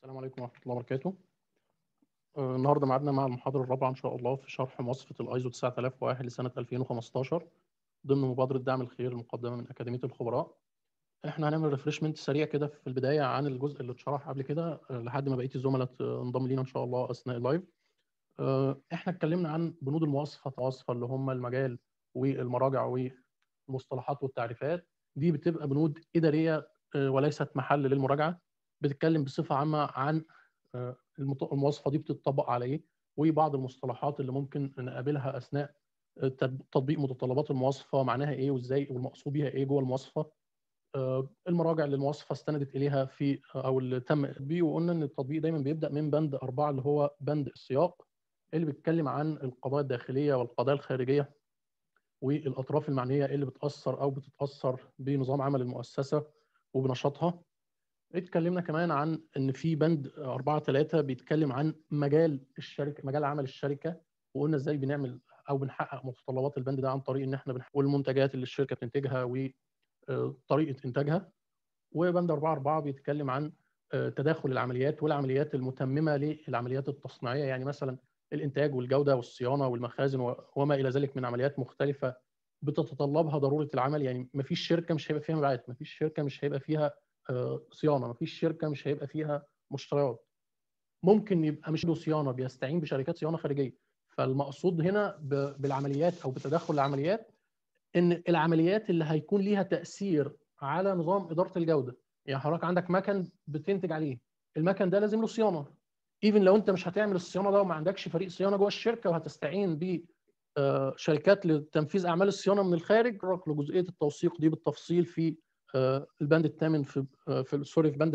السلام عليكم ورحمة الله وبركاته. النهارده ميعادنا مع المحاضرة الرابعة إن شاء الله في شرح مواصفة الأيزو 9001 لسنة 2015 ضمن مبادرة دعم الخير المقدمة من أكاديمية الخبراء. إحنا هنعمل ريفرشمنت سريع كده في البداية عن الجزء اللي اتشرح قبل كده لحد ما بقية الزملاء تنضم لينا إن شاء الله أثناء اللايف. إحنا اتكلمنا عن بنود المواصفة اللي هم المجال والمراجع والمصطلحات والتعريفات. دي بتبقى بنود إدارية وليست محل للمراجعة. بتتكلم بصفة عامة عن المواصفة دي بتطبق على إيه، وبعض المصطلحات اللي ممكن نقابلها أثناء تطبيق متطلبات المواصفة معناها إيه وإزاي والمقصود بيها إيه جوه المواصفة. المراجع اللي المواصفة استندت إليها في أو اللي تم تطبيقه، وقلنا إن التطبيق دايما بيبدأ من بند 4 اللي هو بند السياق اللي بيتكلم عن القضايا الداخلية والقضايا الخارجية والأطراف المعنية اللي بتأثر أو بتتأثر بنظام عمل المؤسسة وبنشاطها. اتكلمنا كمان عن ان في بند 4.3 بيتكلم عن مجال الشركه، مجال عمل الشركه، وقلنا ازاي بنعمل او بنحقق متطلبات البند ده عن طريق ان احنا بنحقق والمنتجات اللي الشركه بتنتجها وطريقه انتاجها. وبند 4.4 بيتكلم عن تداخل العمليات والعمليات المتممه للعمليات التصنيعيه، يعني مثلا الانتاج والجوده والصيانه والمخازن وما الى ذلك من عمليات مختلفه بتتطلبها ضروره العمل. يعني مفيش شركه مش هيبقى فيها مبيعات، مفيش شركه مش هيبقى فيها صيانه، مفيش شركه مش هيبقى فيها مشتريات. ممكن يبقى مش له صيانه بيستعين بشركات صيانه خارجيه. فالمقصود هنا بالعمليات او بتدخل العمليات ان العمليات اللي هيكون ليها تاثير على نظام اداره الجوده. يعني حضرتك عندك مكن بتنتج عليه، المكن ده لازم له صيانه. ايفن لو انت مش هتعمل الصيانه ده وما عندكش فريق صيانه جوه الشركه وهتستعين ب شركات لتنفيذ اعمال الصيانه من الخارج، لجزئيه التوثيق دي بالتفصيل في البند الثامن في بند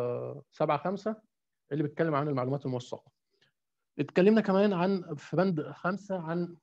7.5 اللي بيتكلم عن المعلومات الموثقه. اتكلمنا كمان عن في بند 5 عن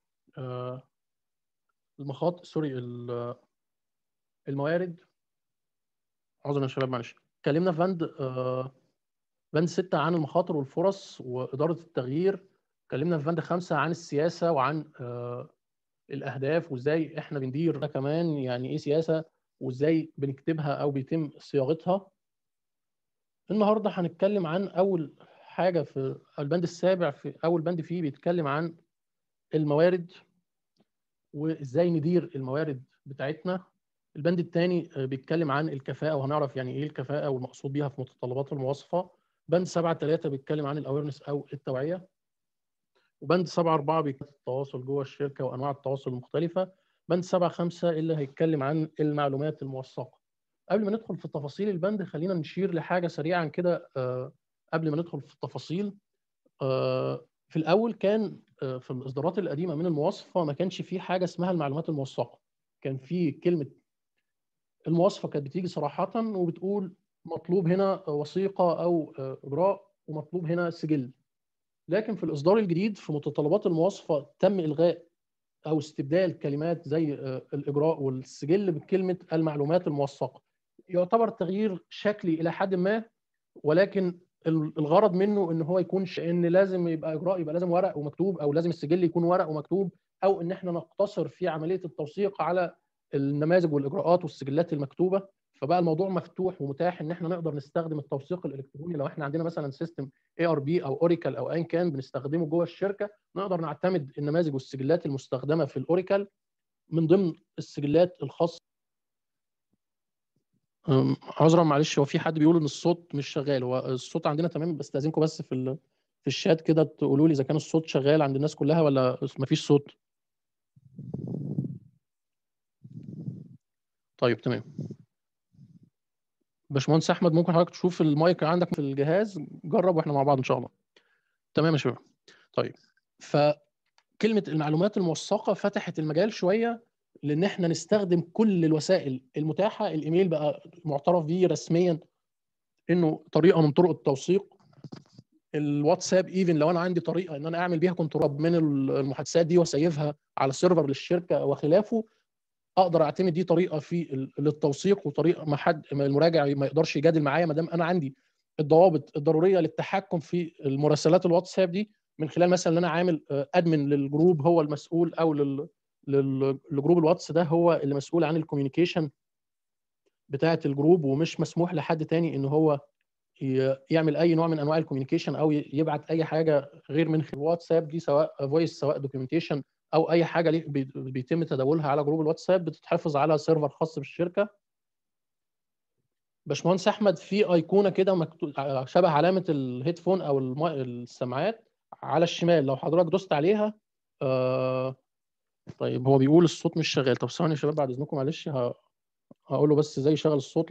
الموارد. عذرا يا شباب معلش. اتكلمنا في بند 6 عن المخاطر والفرص واداره التغيير. اتكلمنا في بند 5 عن السياسه وعن الاهداف وازاي احنا بندير ده كمان، يعني ايه سياسه وازاي بنكتبها او بيتم صياغتها. النهارده هنتكلم عن اول حاجه في البند السابع، في اول بند فيه بيتكلم عن الموارد وازاي ندير الموارد بتاعتنا. البند الثاني بيتكلم عن الكفاءه وهنعرف يعني ايه الكفاءه والمقصود بيها في متطلبات المواصفه. بند 7.3 بيتكلم عن الاويرنس او التوعيه. وبند 7.4 بيتكلم عن التواصل جوه الشركه وانواع التواصل المختلفه. بند 7.5 اللي هيتكلم عن المعلومات الموثقه. قبل ما ندخل في تفاصيل البند خلينا نشير لحاجه سريعا كده قبل ما ندخل في التفاصيل. في الاول كان في الاصدارات القديمه من المواصفه ما كانش في حاجه اسمها المعلومات الموثقه. كان في كلمه المواصفه كانت بتيجي صراحه وبتقول مطلوب هنا وثيقه او اجراء ومطلوب هنا سجل. لكن في الاصدار الجديد في متطلبات المواصفه تم الغاء او استبدال كلمات زي الاجراء والسجل بكلمه المعلومات الموثقه. يعتبر تغيير شكلي الى حد ما، ولكن الغرض منه ان هو يكون ان لازم يبقى اجراء يبقى لازم ورق ومكتوب، او لازم السجل يكون ورق ومكتوب، او ان احنا نقتصر في عمليه التوثيق على النماذج والاجراءات والسجلات المكتوبه. فبقى الموضوع مفتوح ومتاح ان احنا نقدر نستخدم التوثيق الالكتروني. لو احنا عندنا مثلا سيستم ARP او اوريكل او ايا كان بنستخدمه جوه الشركه، نقدر نعتمد النماذج والسجلات المستخدمه في الاوريكل من ضمن السجلات الخاصه. عذرا معلش، هو في حد بيقول ان الصوت مش شغال. هو الصوت عندنا تمام، بستاذنكم بس في الشات كده تقولوا لي اذا كان الصوت شغال عند الناس كلها ولا مفيش صوت. طيب تمام. باشمهندس احمد ممكن حضرتك تشوف المايك عندك في الجهاز، جرب واحنا مع بعض ان شاء الله. تمام يا شباب. طيب، فكلمه المعلومات الموثقه فتحت المجال شويه لان احنا نستخدم كل الوسائل المتاحه. الايميل بقى معترف به رسميا انه طريقه من طرق التوثيق. الواتساب ايفن لو انا عندي طريقه ان انا اعمل بيها كنترول من المحادثات دي واسيفها على السيرفر للشركه وخلافه، اقدر اعتمد دي طريقه في للتوثيق، وطريقه ما المراجع ما يقدرش يجادل معايا ما دام انا عندي الضوابط الضروريه للتحكم في المراسلات الواتساب دي، من خلال مثلا ان انا عامل ادمن للجروب هو المسؤول، او للجروب الواتس ده هو اللي مسؤول عن الكوميونيكيشن بتاعه الجروب، ومش مسموح لحد تاني ان هو يعمل اي نوع من انواع الكوميونيكيشن او يبعت اي حاجه غير من خلال الواتساب دي، سواء فويس سواء دوكيومنتيشن او اي حاجه بيتم تداولها على جروب الواتساب، بتتحفظ على سيرفر خاص بالشركه. باشمهندس احمد، في ايقونه كده مكتوب شبه علامه الهيدفون او السماعات على الشمال، لو حضرتك دوست عليها. طيب هو بيقول الصوت مش شغال. طب ثواني يا شباب بعد اذنكم، معلش هقول له بس ازاي يشغل الصوت.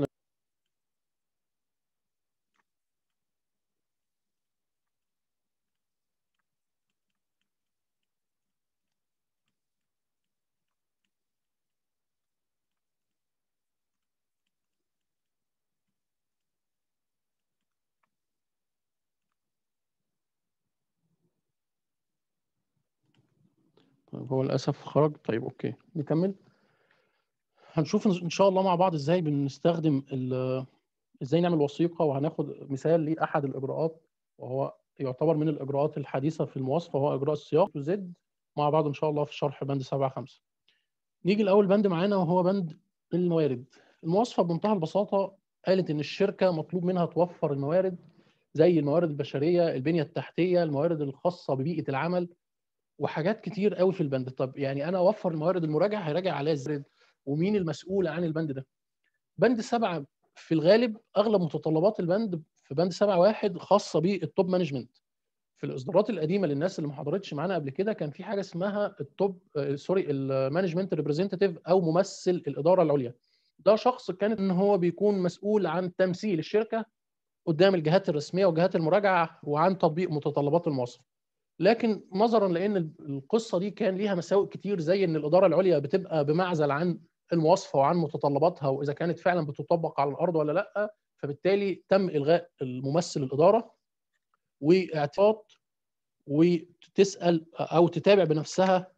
طيب هو للاسف خرج. طيب اوكي نكمل. هنشوف ان شاء الله مع بعض ازاي بنستخدم ازاي نعمل وثيقه، وهناخد مثال لاحد الاجراءات، وهو يعتبر من الاجراءات الحديثه في المواصفه، وهو اجراء السياق زد، مع بعض ان شاء الله في شرح بند 7.5. نيجي لاول بند معانا وهو بند الموارد. المواصفه بمنتهى البساطه قالت ان الشركه مطلوب منها توفر الموارد، زي الموارد البشريه، البنيه التحتيه، الموارد الخاصه ببيئه العمل، وحاجات كتير قوي في البند. طب يعني انا اوفر الموارد، المراجع هيراجع عليها ازاي؟ ومين المسؤول عن البند ده؟ بند 7 في الغالب اغلب متطلبات البند في بند 7.1 خاصه بالتوب مانجمنت. في الاصدارات القديمه للناس اللي ما حضرتش معانا قبل كده، كان في حاجه اسمها التوب سوري المانجمنت ريبريزنتيف او ممثل الاداره العليا. ده شخص كان ان هو بيكون مسؤول عن تمثيل الشركه قدام الجهات الرسميه وجهات المراجعه، وعن تطبيق متطلبات المواصفه. لكن نظرا لان القصه دي كان ليها مساوئ كتير، زي ان الاداره العليا بتبقى بمعزل عن المواصفه وعن متطلباتها، واذا كانت فعلا بتطبق على الارض ولا لا، فبالتالي تم الغاء الممثل الاداره، واعتراض وتسال او تتابع بنفسها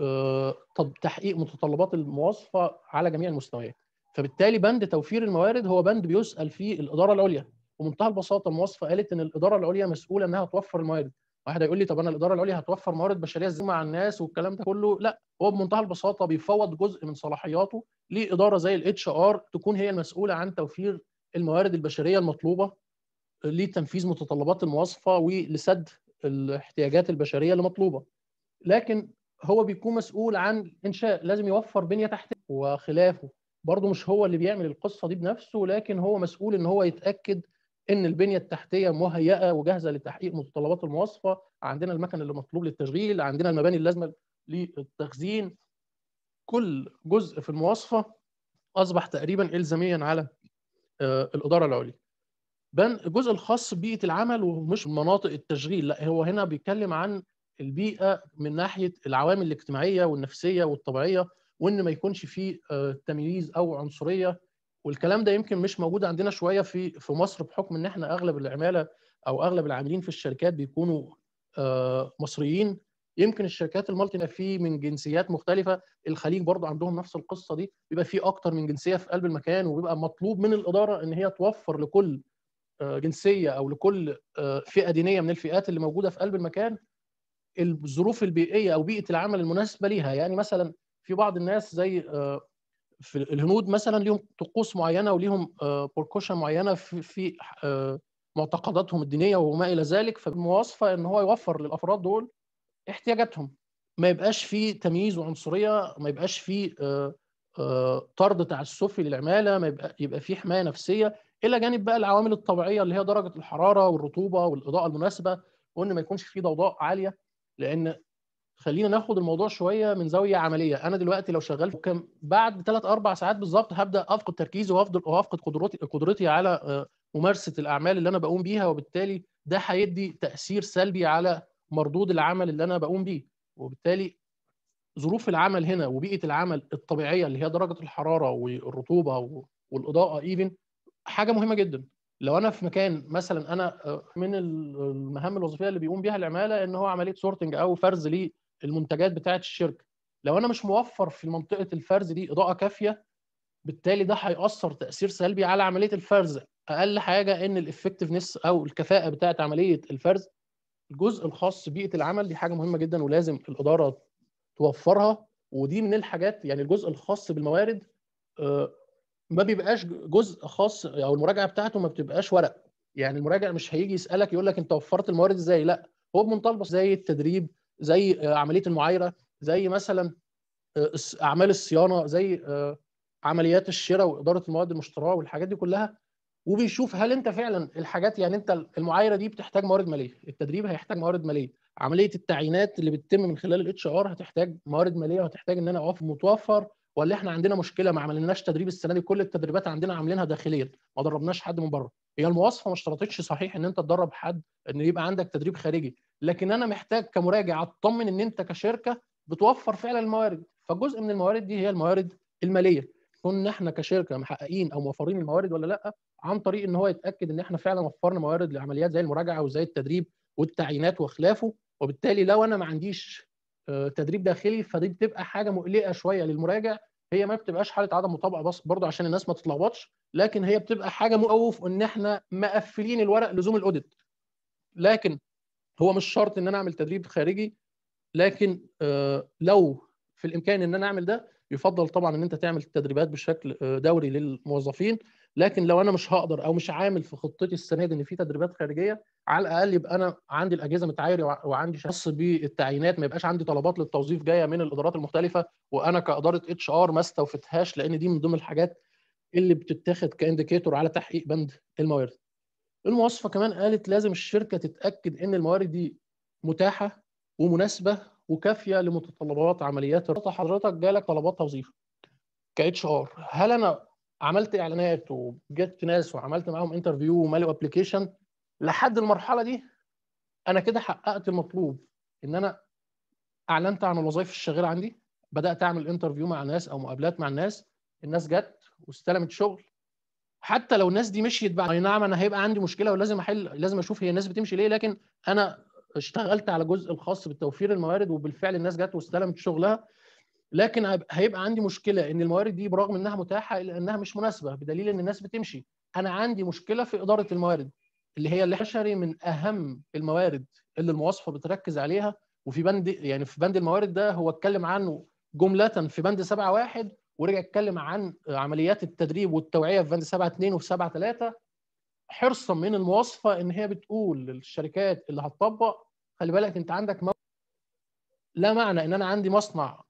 تحقيق متطلبات المواصفه على جميع المستويات. فبالتالي بند توفير الموارد هو بند بيسال فيه الاداره العليا. ومنتهى البساطه المواصفه قالت ان الاداره العليا مسؤوله انها توفر الموارد. واحد هيقول لي طب انا الاداره العليا هتوفر موارد بشريه ازاي مع الناس والكلام ده كله؟ لا، هو بمنتهى البساطه بيفوض جزء من صلاحياته لاداره زي الاتش ار، تكون هي المسؤوله عن توفير الموارد البشريه المطلوبه لتنفيذ متطلبات المواصفه ولسد الاحتياجات البشريه المطلوبه. لكن هو بيكون مسؤول عن انشاء، لازم يوفر بنيه تحتيه وخلافه. برضه مش هو اللي بيعمل القصه دي بنفسه، لكن هو مسؤول ان هو يتاكد ان البنيه التحتيه مهيئه وجاهزه لتحقيق متطلبات المواصفه. عندنا المكن اللي مطلوب للتشغيل، عندنا المباني اللازمه للتخزين. كل جزء في المواصفه اصبح تقريبا الزاميا على الاداره العليا. الجزء الخاص ببيئه العمل ومش مناطق التشغيل، لا هو هنا بيتكلم عن البيئه من ناحيه العوامل الاجتماعيه والنفسيه والطبيعيه، وان ما يكونش فيه تمييز او عنصريه. والكلام ده يمكن مش موجود عندنا شويه في مصر، بحكم ان احنا اغلب العماله او اغلب العاملين في الشركات بيكونوا مصريين. يمكن الشركات المالتي في من جنسيات مختلفه، الخليج برضو عندهم نفس القصه دي، بيبقى في اكتر من جنسيه في قلب المكان، وبيبقى مطلوب من الاداره ان هي توفر لكل جنسيه او لكل فئه دينيه من الفئات اللي موجوده في قلب المكان الظروف البيئيه او بيئه العمل المناسبه ليها. يعني مثلا في بعض الناس زي في الهنود مثلا ليهم طقوس معينه وليهم بوركوشن معينه في معتقداتهم الدينيه وما الى ذلك، فالمواصفه ان هو يوفر للافراد دول احتياجاتهم، ما يبقاش فيه تمييز وعنصريه، ما يبقاش فيه طرد تعسفي للعماله، ما يبقى فيه حمايه نفسيه، الى جانب بقى العوامل الطبيعيه اللي هي درجه الحراره والرطوبه والاضاءه المناسبه، وان ما يكونش فيه ضوضاء عاليه. لان خلينا ناخد الموضوع شويه من زاويه عمليه. انا دلوقتي لو شغال كم بعد 3 4 ساعات بالظبط هبدا افقد تركيزي وافقد قدرتي على ممارسه الاعمال اللي انا بقوم بيها، وبالتالي ده هيدي تاثير سلبي على مردود العمل اللي انا بقوم بيه. وبالتالي ظروف العمل هنا وبيئه العمل الطبيعيه اللي هي درجه الحراره والرطوبه والاضاءه ايفن حاجه مهمه جدا. لو انا في مكان مثلا، انا من المهام الوظيفيه اللي بيقوم بيها العماله ان هو عمليه سورتنج او فرز للمنتجات بتاعه الشركه، لو انا مش موفر في منطقه الفرز دي اضاءه كافيه، بالتالي ده هيأثر تأثير سلبي على عمليه الفرز. اقل حاجه ان الافكتفنس او الكفاءه بتاعه عمليه الفرز، الجزء الخاص ببيئه العمل دي حاجه مهمه جدا ولازم الاداره توفرها. ودي من الحاجات، يعني الجزء الخاص بالموارد ما بيبقاش جزء خاص، او المراجعه بتاعته ما بتبقاش ورق، يعني المراجع مش هيجي يسالك يقول لك انت وفرت الموارد ازاي، لا، هو بمنتهى البساطه زي التدريب، زي عمليه المعايره، زي مثلا اعمال الصيانه، زي عمليات الشراء واداره المواد المشتراه والحاجات دي كلها. وبيشوف هل انت فعلا الحاجات، يعني انت المعايره دي بتحتاج موارد ماليه، التدريب هيحتاج موارد ماليه، عمليه التعيينات اللي بتتم من خلال الاتش ار هتحتاج موارد ماليه وهتحتاج ان انا اقف متوفر، ولا احنا عندنا مشكله ما عملناش تدريب السنه دي، كل التدريبات عندنا عاملينها داخليا ما دربناش حد من بره. هي المواصفه ما اشترطتش صحيح ان انت تدرب حد، ان يبقى عندك تدريب خارجي، لكن انا محتاج كمراجع اطمن ان انت كشركه بتوفر فعلا الموارد. فجزء من الموارد دي هي الموارد الماليه، كنا احنا كشركه محققين او موفرين الموارد ولا لا، عن طريق ان هو يتاكد ان احنا فعلا وفرنا موارد لعمليات زي المراجعه وزي التدريب والتعيينات وخلافه. وبالتالي لو انا ما عنديش تدريب داخلي، فدي بتبقى حاجه مقلقه شويه للمراجع. هي ما بتبقاش حاله عدم مطابقه بس برضه عشان الناس ما تتلخبطش، لكن هي بتبقى حاجه مخوف ان احنا مقفلين الورق لزوم الاوديت. لكن هو مش شرط ان انا اعمل تدريب خارجي، لكن لو في الامكان ان انا اعمل ده، يفضل طبعا ان انت تعمل تدريبات بشكل دوري للموظفين. لكن لو انا مش هقدر او مش عامل في خطتي السنه دي ان في تدريبات خارجيه، على الاقل يبقى انا عندي الاجهزه متعايره وعندي خاص بالتعيينات، ما يبقاش عندي طلبات للتوظيف جايه من الادارات المختلفه وانا كاداره اتش ار ما استوفتهاش، لان دي من ضمن الحاجات اللي بتتاخد كانديكيتور على تحقيق بند الموارد. المواصفه كمان قالت لازم الشركه تتاكد ان الموارد دي متاحه ومناسبه وكافيه لمتطلبات عمليات حضرتك جالك طلبات توظيف كاتش ار، هل انا عملت اعلانات وجبت ناس وعملت معاهم انترفيو ومالوا ابلكيشن لحد المرحله دي؟ انا كده حققت المطلوب، ان انا اعلنت عن الوظائف الشغاله عندي، بدات اعمل انترفيو مع ناس او مقابلات مع الناس جت واستلمت شغل. حتى لو الناس دي مشيت بعد، اي نعم انا هيبقى عندي مشكله ولازم لازم اشوف هي الناس بتمشي ليه، لكن انا اشتغلت على الجزء الخاص بتوفير الموارد وبالفعل الناس جت واستلمت شغلها. لكن هيبقى عندي مشكله ان الموارد دي برغم انها متاحه الا انها مش مناسبه بدليل ان الناس بتمشي. انا عندي مشكله في اداره الموارد اللي بشري من اهم الموارد اللي المواصفه بتركز عليها. وفي بند، يعني في بند الموارد ده هو اتكلم عنه جمله في بند 7.1، ورجع اتكلم عن عمليات التدريب والتوعيه في بند 7.2 وفي 7.3، حرصا من المواصفه ان هي بتقول للشركات اللي هتطبق خلي بالك انت عندك لا معنى ان انا عندي مصنع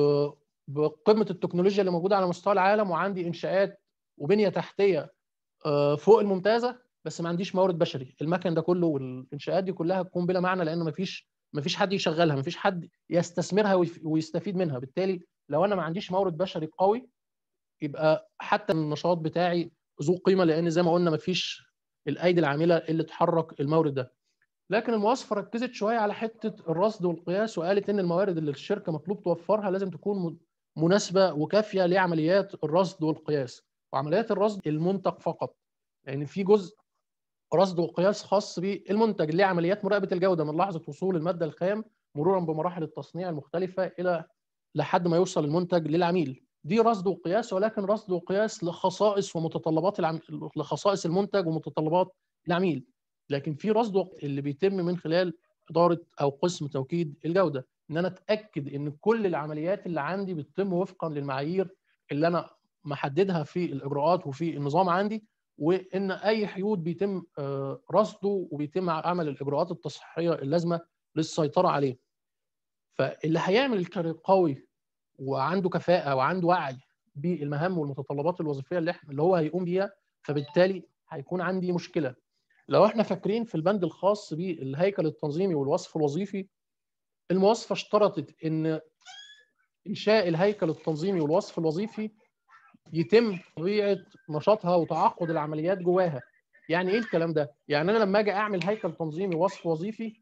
بقمه التكنولوجيا اللي موجوده على مستوى العالم وعندي انشاءات وبنيه تحتيه فوق الممتازه، بس ما عنديش موارد بشري، المكن ده كله والانشاءات دي كلها تكون بلا معنى، لان ما فيش حد يشغلها، ما فيش حد يستثمرها ويستفيد منها. بالتالي لو انا ما عنديش مورد بشري قوي، يبقى حتى النشاط بتاعي ذو قيمه، لان زي ما قلنا ما فيش الايدي العامله اللي تحرك المورد ده. لكن المواصفه ركزت شويه على حته الرصد والقياس، وقالت ان الموارد اللي الشركه مطلوب توفرها لازم تكون مناسبه وكافيه لعمليات الرصد والقياس. وعمليات الرصد المنتج فقط، لان يعني في جزء رصد وقياس خاص بالمنتج اللي هي عمليات مراقبه الجوده من لحظه وصول الماده الخام مرورا بمراحل التصنيع المختلفه الى لحد ما يوصل المنتج للعميل. دي رصد وقياس، ولكن رصد وقياس لخصائص ومتطلبات لخصائص المنتج ومتطلبات العميل. لكن في رصد اللي بيتم من خلال اداره او قسم توكيد الجوده، ان انا اتاكد ان كل العمليات اللي عندي بتتم وفقا للمعايير اللي انا محددها في الاجراءات وفي النظام عندي، وان اي حيود بيتم رصده وبيتم عمل الاجراءات التصحيحيه اللازمه للسيطره عليه. فاللي هيعمل الكارير قوي وعنده كفاءه وعنده وعي بالمهام والمتطلبات الوظيفيه اللي هو هيقوم بيها، فبالتالي هيكون عندي مشكله. لو احنا فاكرين في البند الخاص بالهيكل التنظيمي والوصف الوظيفي، المواصفه اشترطت ان انشاء الهيكل التنظيمي والوصف الوظيفي يتم طبيعه نشاطها وتعاقد العمليات جواها. يعني ايه الكلام ده؟ يعني انا لما اجي اعمل هيكل تنظيمي ووصف وظيفي،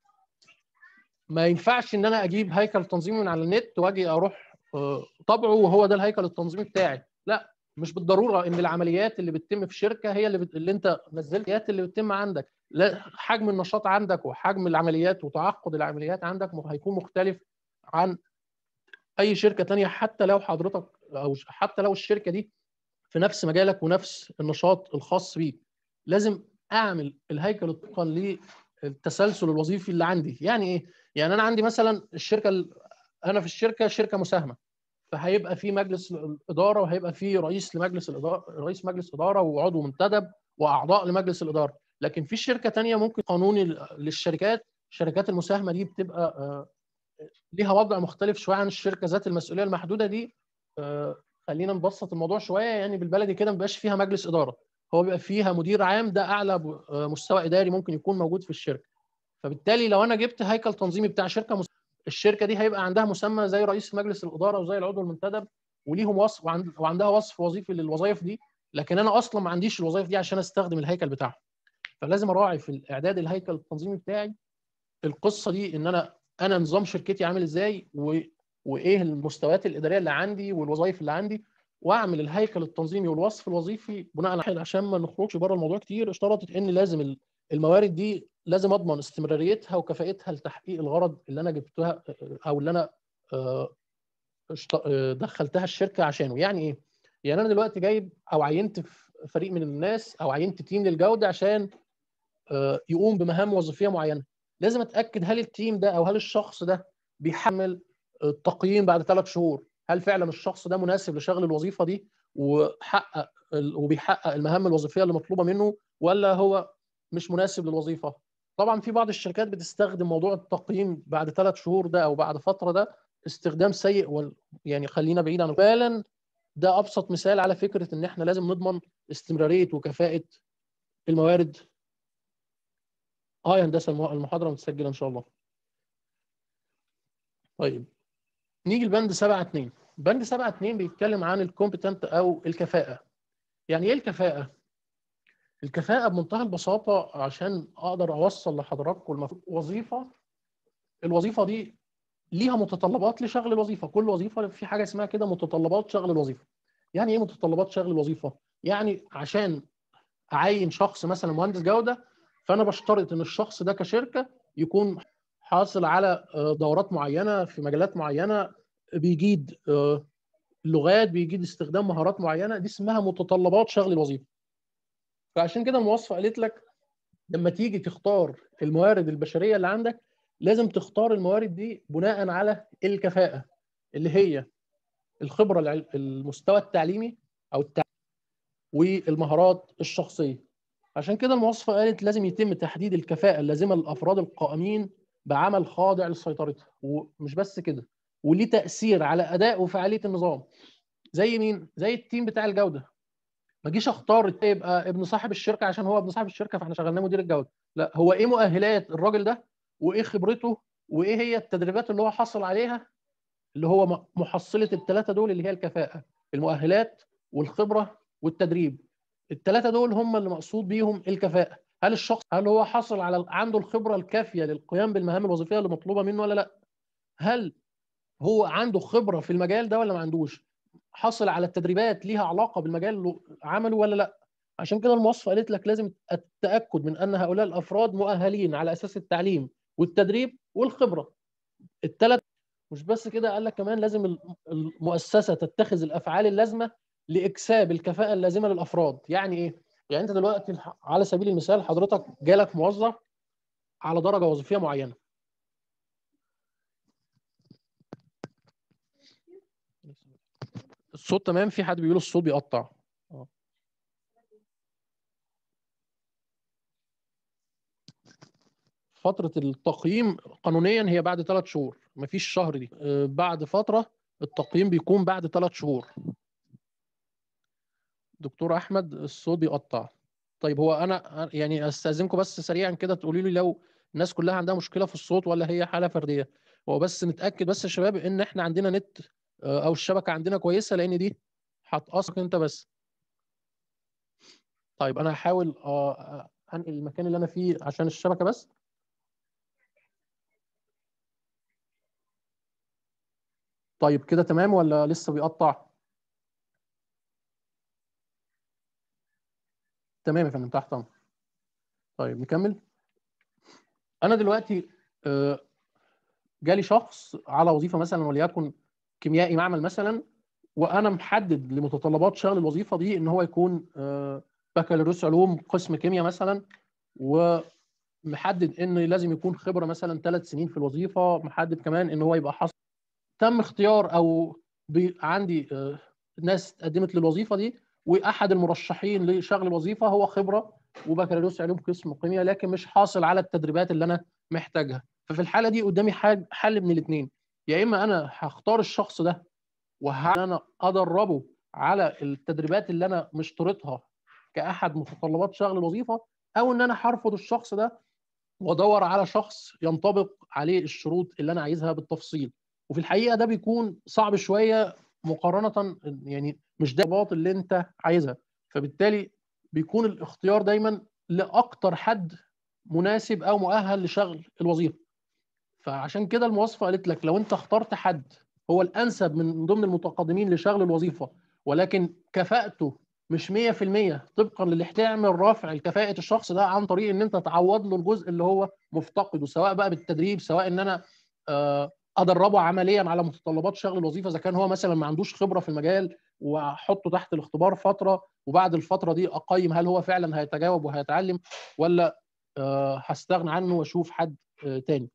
ما ينفعش ان انا اجيب هيكل تنظيمي من على النت واجي اروح طبعه وهو ده الهيكل التنظيمي بتاعي. لا، مش بالضروره ان العمليات اللي بتتم في شركه هي اللي انت نزلت اللي بتتم عندك. لا، حجم النشاط عندك وحجم العمليات وتعقد العمليات عندك هيكون مختلف عن اي شركه ثانيه، حتى لو حضرتك او حتى لو الشركه دي في نفس مجالك ونفس النشاط الخاص بيك. لازم اعمل الهيكل طبقا للتسلسل الوظيفي اللي عندي. يعني ايه؟ يعني انا عندي مثلا انا في الشركه شركه مساهمه، فهيبقى في مجلس الاداره وهيبقى في رئيس لمجلس الاداره، رئيس مجلس اداره وعضو منتدب واعضاء لمجلس الاداره. لكن في شركه ثانيه ممكن قانون للشركات، الشركات المساهمه دي بتبقى ليها وضع مختلف شويه عن الشركه ذات المسؤوليه المحدوده دي. خلينا نبسط الموضوع شويه، يعني بالبلدي كده ما بيبقاش فيها مجلس اداره، هو بيبقى فيها مدير عام، ده اعلى مستوى اداري ممكن يكون موجود في الشركه. فبالتالي لو انا جبت هيكل تنظيمي بتاع شركه الشركه دي هيبقى عندها مسمى زي رئيس مجلس الاداره وزي العضو المنتدب، وليهم وصف وعندها وصف وظيفي للوظائف دي، لكن انا اصلا ما عنديش الوظائف دي عشان استخدم الهيكل بتاعهم. فلازم اراعي في الاعداد الهيكل التنظيمي بتاعي القصه دي، ان انا نظام شركتي عامل ازاي، وايه المستويات الاداريه اللي عندي والوظائف اللي عندي، واعمل الهيكل التنظيمي والوصف الوظيفي بناء على، عشان ما نخرجش بره الموضوع كتير. اشترطت ان لازم الموارد دي لازم اضمن استمراريتها وكفاءتها لتحقيق الغرض اللي انا جبتها او اللي انا دخلتها الشركه عشانه. يعني ايه؟ يعني انا دلوقتي جايب او عينت في فريق من الناس او عينت تيم للجوده عشان يقوم بمهام وظيفيه معينه. لازم اتاكد هل التيم ده او هل الشخص ده بيحمل التقييم بعد 3 شهور، هل فعلا الشخص ده مناسب لشغل الوظيفه دي وبيحقق المهام الوظيفيه اللي مطلوبه منه، ولا هو مش مناسب للوظيفه. طبعا في بعض الشركات بتستخدم موضوع التقييم بعد 3 شهور ده او بعد فتره ده استخدام سيء، يعني خلينا بعيد عن بالا. ده ابسط مثال على فكره ان احنا لازم نضمن استمراريه وكفاءه الموارد. يا هندسه المحاضره متسجله ان شاء الله. طيب نيجي لبند 7.2. بند 7.2 بيتكلم عن الكومبتنت او الكفاءه. يعني ايه الكفاءه؟ الكفاءه بمنتهى البساطه عشان اقدر اوصل لحضراتكم الوظيفه دي ليها متطلبات لشغل الوظيفه. كل وظيفه في حاجه اسمها كده متطلبات شغل الوظيفه. يعني ايه متطلبات شغل الوظيفه؟ يعني عشان اعين شخص مثلا مهندس جوده، فانا بشترط ان الشخص ده كشركه يكون حاصل على دورات معينه في مجالات معينه، بيجيد لغات، بيجيد استخدام مهارات معينه، دي اسمها متطلبات شغل الوظيفه. فعشان كده المواصفه قالت لك لما تيجي تختار الموارد البشريه اللي عندك لازم تختار الموارد دي بناء على الكفاءه، اللي هي الخبره، المستوى التعليمي او والمهارات الشخصيه. عشان كده المواصفه قالت لازم يتم تحديد الكفاءه اللازمه للافراد القائمين بعمل خاضع لسيطرتها، ومش بس كده، وليه تاثير على اداء وفعاليه النظام. زي مين؟ زي التيم بتاع الجوده. ما اجيش اختار يبقى ابن صاحب الشركه عشان هو ابن صاحب الشركه فاحنا شغلناه مدير الجوده. لا، هو ايه مؤهلات الراجل ده، وايه خبرته، وايه هي التدريبات اللي هو حصل عليها، اللي هو محصله الثلاثه دول اللي هي الكفاءه، المؤهلات والخبره والتدريب. الثلاثه دول هم اللي مقصود بيهم الكفاءه. هل الشخص هو حصل على عنده الخبره الكافيه للقيام بالمهام الوظيفيه اللي مطلوبه منه ولا لا؟ هل هو عنده خبره في المجال ده ولا ما عندوش؟ حصل على التدريبات ليها علاقه بالمجال اللي عمله ولا لا؟ عشان كده المواصفه قالت لك لازم التاكد من ان هؤلاء الافراد مؤهلين على اساس التعليم والتدريب والخبره الثلاث. مش بس كده، قال لك كمان لازم المؤسسه تتخذ الافعال اللازمه لاكساب الكفاءه اللازمه للافراد. يعني ايه؟ يعني انت دلوقتي على سبيل المثال حضرتك جالك موظف على درجه وظيفيه معينه. الصوت تمام؟ في حد بيقول الصوت بيقطع. فترة التقييم قانونيا هي بعد 3 شهور، مفيش شهر دي. بعد فترة التقييم بيكون بعد 3 شهور. دكتور أحمد الصوت بيقطع. طيب هو أنا يعني أستأذنكم بس سريعا كده تقولي لي لو الناس كلها عندها مشكلة في الصوت ولا هي حالة فردية. هو بس نتأكد بس يا شباب إن إحنا عندنا نت أو الشبكة عندنا كويسة، لأن دي هتقصك أنت بس. طيب أنا هحاول أنقل المكان اللي أنا فيه عشان الشبكة بس. طيب كده تمام ولا لسه بيقطع؟ تمام يا فندم، تحت امر. طيب نكمل. انا دلوقتي جالي شخص على وظيفه مثلا وليكن كيميائي معمل مثلا، وانا محدد لمتطلبات شغل الوظيفه دي ان هو يكون بكالوريوس علوم قسم كيمياء مثلا، ومحدد ان لازم يكون خبره مثلا 3 سنين في الوظيفه، محدد كمان ان هو يبقى حصل تم اختيار او عندي ناس قدمت للوظيفه دي، واحد المرشحين لشغل الوظيفه هو خبره وبكالوريوس علوم قسم كيمياء، لكن مش حاصل على التدريبات اللي انا محتاجها. ففي الحاله دي قدامي حل من الاثنين، يا اما انا هختار الشخص ده انا ادربه على التدريبات اللي انا مشترطها كاحد متطلبات شغل الوظيفه، او ان انا هرفض الشخص ده وادور على شخص ينطبق عليه الشروط اللي انا عايزها بالتفصيل. وفي الحقيقه ده بيكون صعب شويه مقارنه، يعني مش ده الضباط اللي انت عايزها، فبالتالي بيكون الاختيار دايما لاكتر حد مناسب او مؤهل لشغل الوظيفه. فعشان كده المواصفه قالت لك لو انت اخترت حد هو الانسب من ضمن المتقدمين لشغل الوظيفه، ولكن كفاءته مش 100% طبقا للي تعمل رفع الكفاءه الشخص ده عن طريق ان انت تعوض له الجزء اللي هو مفتقده، سواء بقى بالتدريب، سواء ان انا ادربه عمليا على متطلبات شغل الوظيفه اذا كان هو مثلا ما عندوش خبره في المجال، واحطه تحت الاختبار فتره، وبعد الفتره دي اقيم هل هو فعلا هيتجاوب وهيتعلم، ولا هستغنى عنه واشوف حد تاني.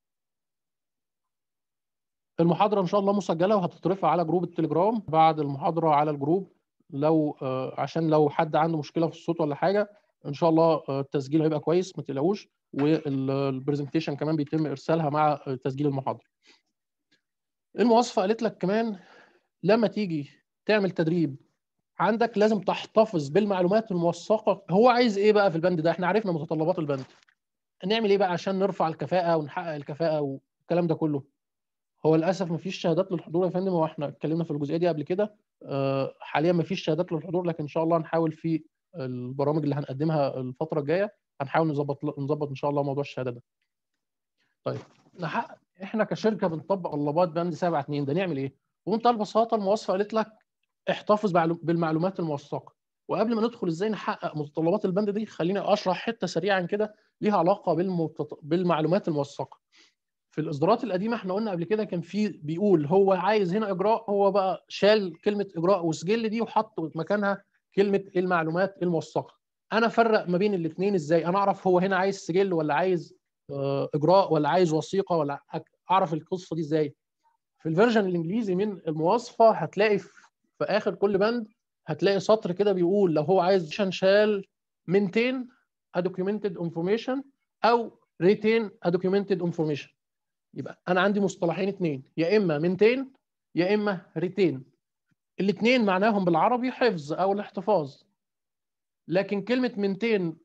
المحاضرة إن شاء الله مسجلة وهتترفع على جروب التليجرام بعد المحاضرة على الجروب، لو عشان لو حد عنده مشكلة في الصوت ولا حاجة. إن شاء الله التسجيل هيبقى كويس، ما تقلقوش، والبرزنتيشن كمان بيتم إرسالها مع تسجيل المحاضرة. المواصفة قالت لك كمان لما تيجي تعمل تدريب عندك لازم تحتفظ بالمعلومات الموثقة. هو عايز إيه بقى في البند ده؟ إحنا عرفنا متطلبات البند، هنعمل إيه بقى عشان نرفع الكفاءة ونحقق الكفاءة والكلام ده كله؟ هو للاسف ما فيش شهادات للحضور يا فندم، واحنا اتكلمنا في الجزئيه دي قبل كده. حاليا ما فيش شهادات للحضور، لكن ان شاء الله نحاول في البرامج اللي هنقدمها الفتره الجايه هنحاول نظبط ان شاء الله موضوع الشهاده ده. طيب نحقق احنا كشركه بنطبق طلبات بند 7.2 ده نعمل ايه؟ بمنتهى البساطه المواصفه قالت لك احتفظ بالمعلومات الموثقه. وقبل ما ندخل ازاي نحقق متطلبات البند دي، خليني اشرح حته سريعا كده ليها علاقه بالمعلومات الموثقه. في الاصدارات القديمه احنا قلنا قبل كده كان في بيقول هو عايز هنا اجراء، هو بقى شال كلمه اجراء وسجل دي وحط مكانها كلمه المعلومات الموثقه. انا افرق ما بين الاثنين ازاي؟ انا اعرف هو هنا عايز سجل ولا عايز اجراء ولا عايز وثيقه، ولا اعرف القصه دي ازاي؟ في الفيرجن الانجليزي من المواصفه هتلاقي في اخر كل بند هتلاقي سطر كده بيقول لو هو عايز شال maintain a documented information او retain a documented information. يبقى انا عندي مصطلحين اثنين، يا اما مينتين يا اما ريتين. الاثنين معناهم بالعربي حفظ او الاحتفاظ، لكن كلمه مينتين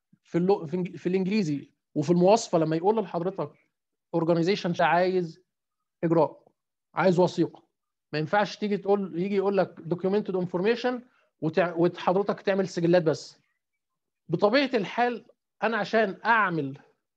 في الانجليزي وفي المواصفه لما يقول لحضرتك اورجانيزيشن عايز اجراء، عايز وثيقه، ما ينفعش يجي يقول لك دوكيومنتد انفورميشن وحضرتك تعمل سجلات بس. بطبيعه الحال انا عشان اعمل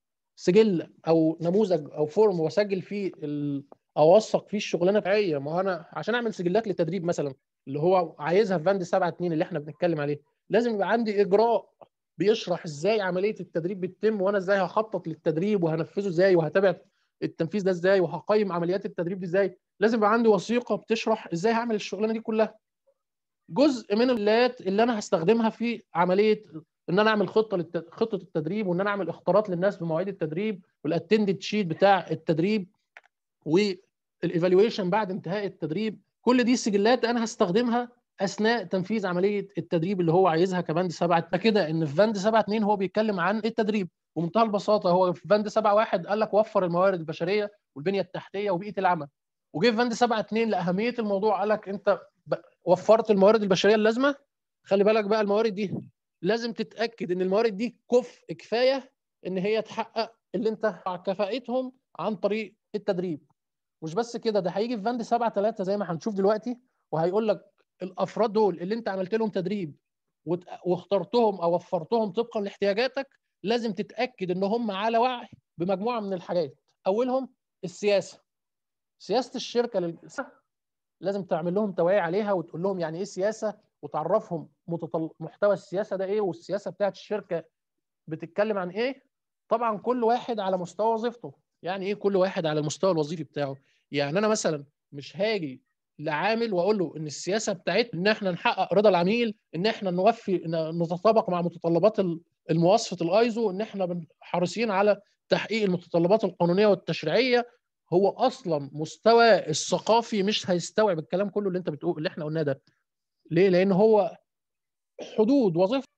سجل او نموذج او فورم واسجل فيه اوثق فيه الشغلانه بتاعتي، ما هو انا عشان اعمل سجلات للتدريب مثلا اللي هو عايزها في بند 7.2 اللي احنا بنتكلم عليه، لازم يبقى عندي اجراء بيشرح ازاي عمليه التدريب بتتم، وانا ازاي هخطط للتدريب وهنفذه ازاي وهتابع التنفيذ ده ازاي وهقيم عمليات التدريب دي ازاي. لازم يبقى عندي وثيقه بتشرح ازاي هعمل الشغلانه دي كلها. جزء من الآلات اللي انا هستخدمها في عمليه ان انا اعمل خطه التدريب، وان انا اعمل اختارات للناس بمواعيد التدريب، والاتندد شيت بتاع التدريب، والايفالويشن بعد انتهاء التدريب. كل دي سجلات انا هستخدمها اثناء تنفيذ عمليه التدريب اللي هو عايزها كبند 7. كده ان في بند 7.2 هو بيتكلم عن التدريب بمنتهى البساطه. هو في بند 7.1 قال لك وفر الموارد البشريه والبنيه التحتيه وبيئه العمل، وجه في بند 7.2 لاهميه الموضوع قال لك انت وفرت الموارد البشريه اللازمه، خلي بالك بقى الموارد دي لازم تتاكد ان الموارد دي كفء كفايه ان هي تحقق اللي انت كفاءتهم عن طريق التدريب. مش بس كده، ده هيجي في بند 7.3 زي ما هنشوف دلوقتي، وهيقول لك الافراد دول اللي انت عملت لهم تدريب واخترتهم او وفرتهم طبقا لاحتياجاتك لازم تتاكد ان هم على وعي بمجموعه من الحاجات. اولهم السياسه، سياسه الشركه لازم تعمل لهم توعيه عليها وتقول لهم يعني ايه سياسه، وتعرفهم محتوى السياسه ده ايه، والسياسه بتاعت الشركه بتتكلم عن ايه. طبعا كل واحد على مستوى وظيفته. يعني ايه كل واحد على المستوى الوظيفي بتاعه؟ يعني انا مثلا مش هاجي لعامل واقول له ان السياسه بتاعتنا ان احنا نحقق رضا العميل، ان احنا نتطابق مع متطلبات المواصفه الايزو، ان احنا حريصين على تحقيق المتطلبات القانونيه والتشريعيه. هو اصلا مستوى الثقافي مش هيستوعب الكلام كله اللي انت بتقول اللي احنا قلناه ده. ليه؟ لان هو حدود وظيفه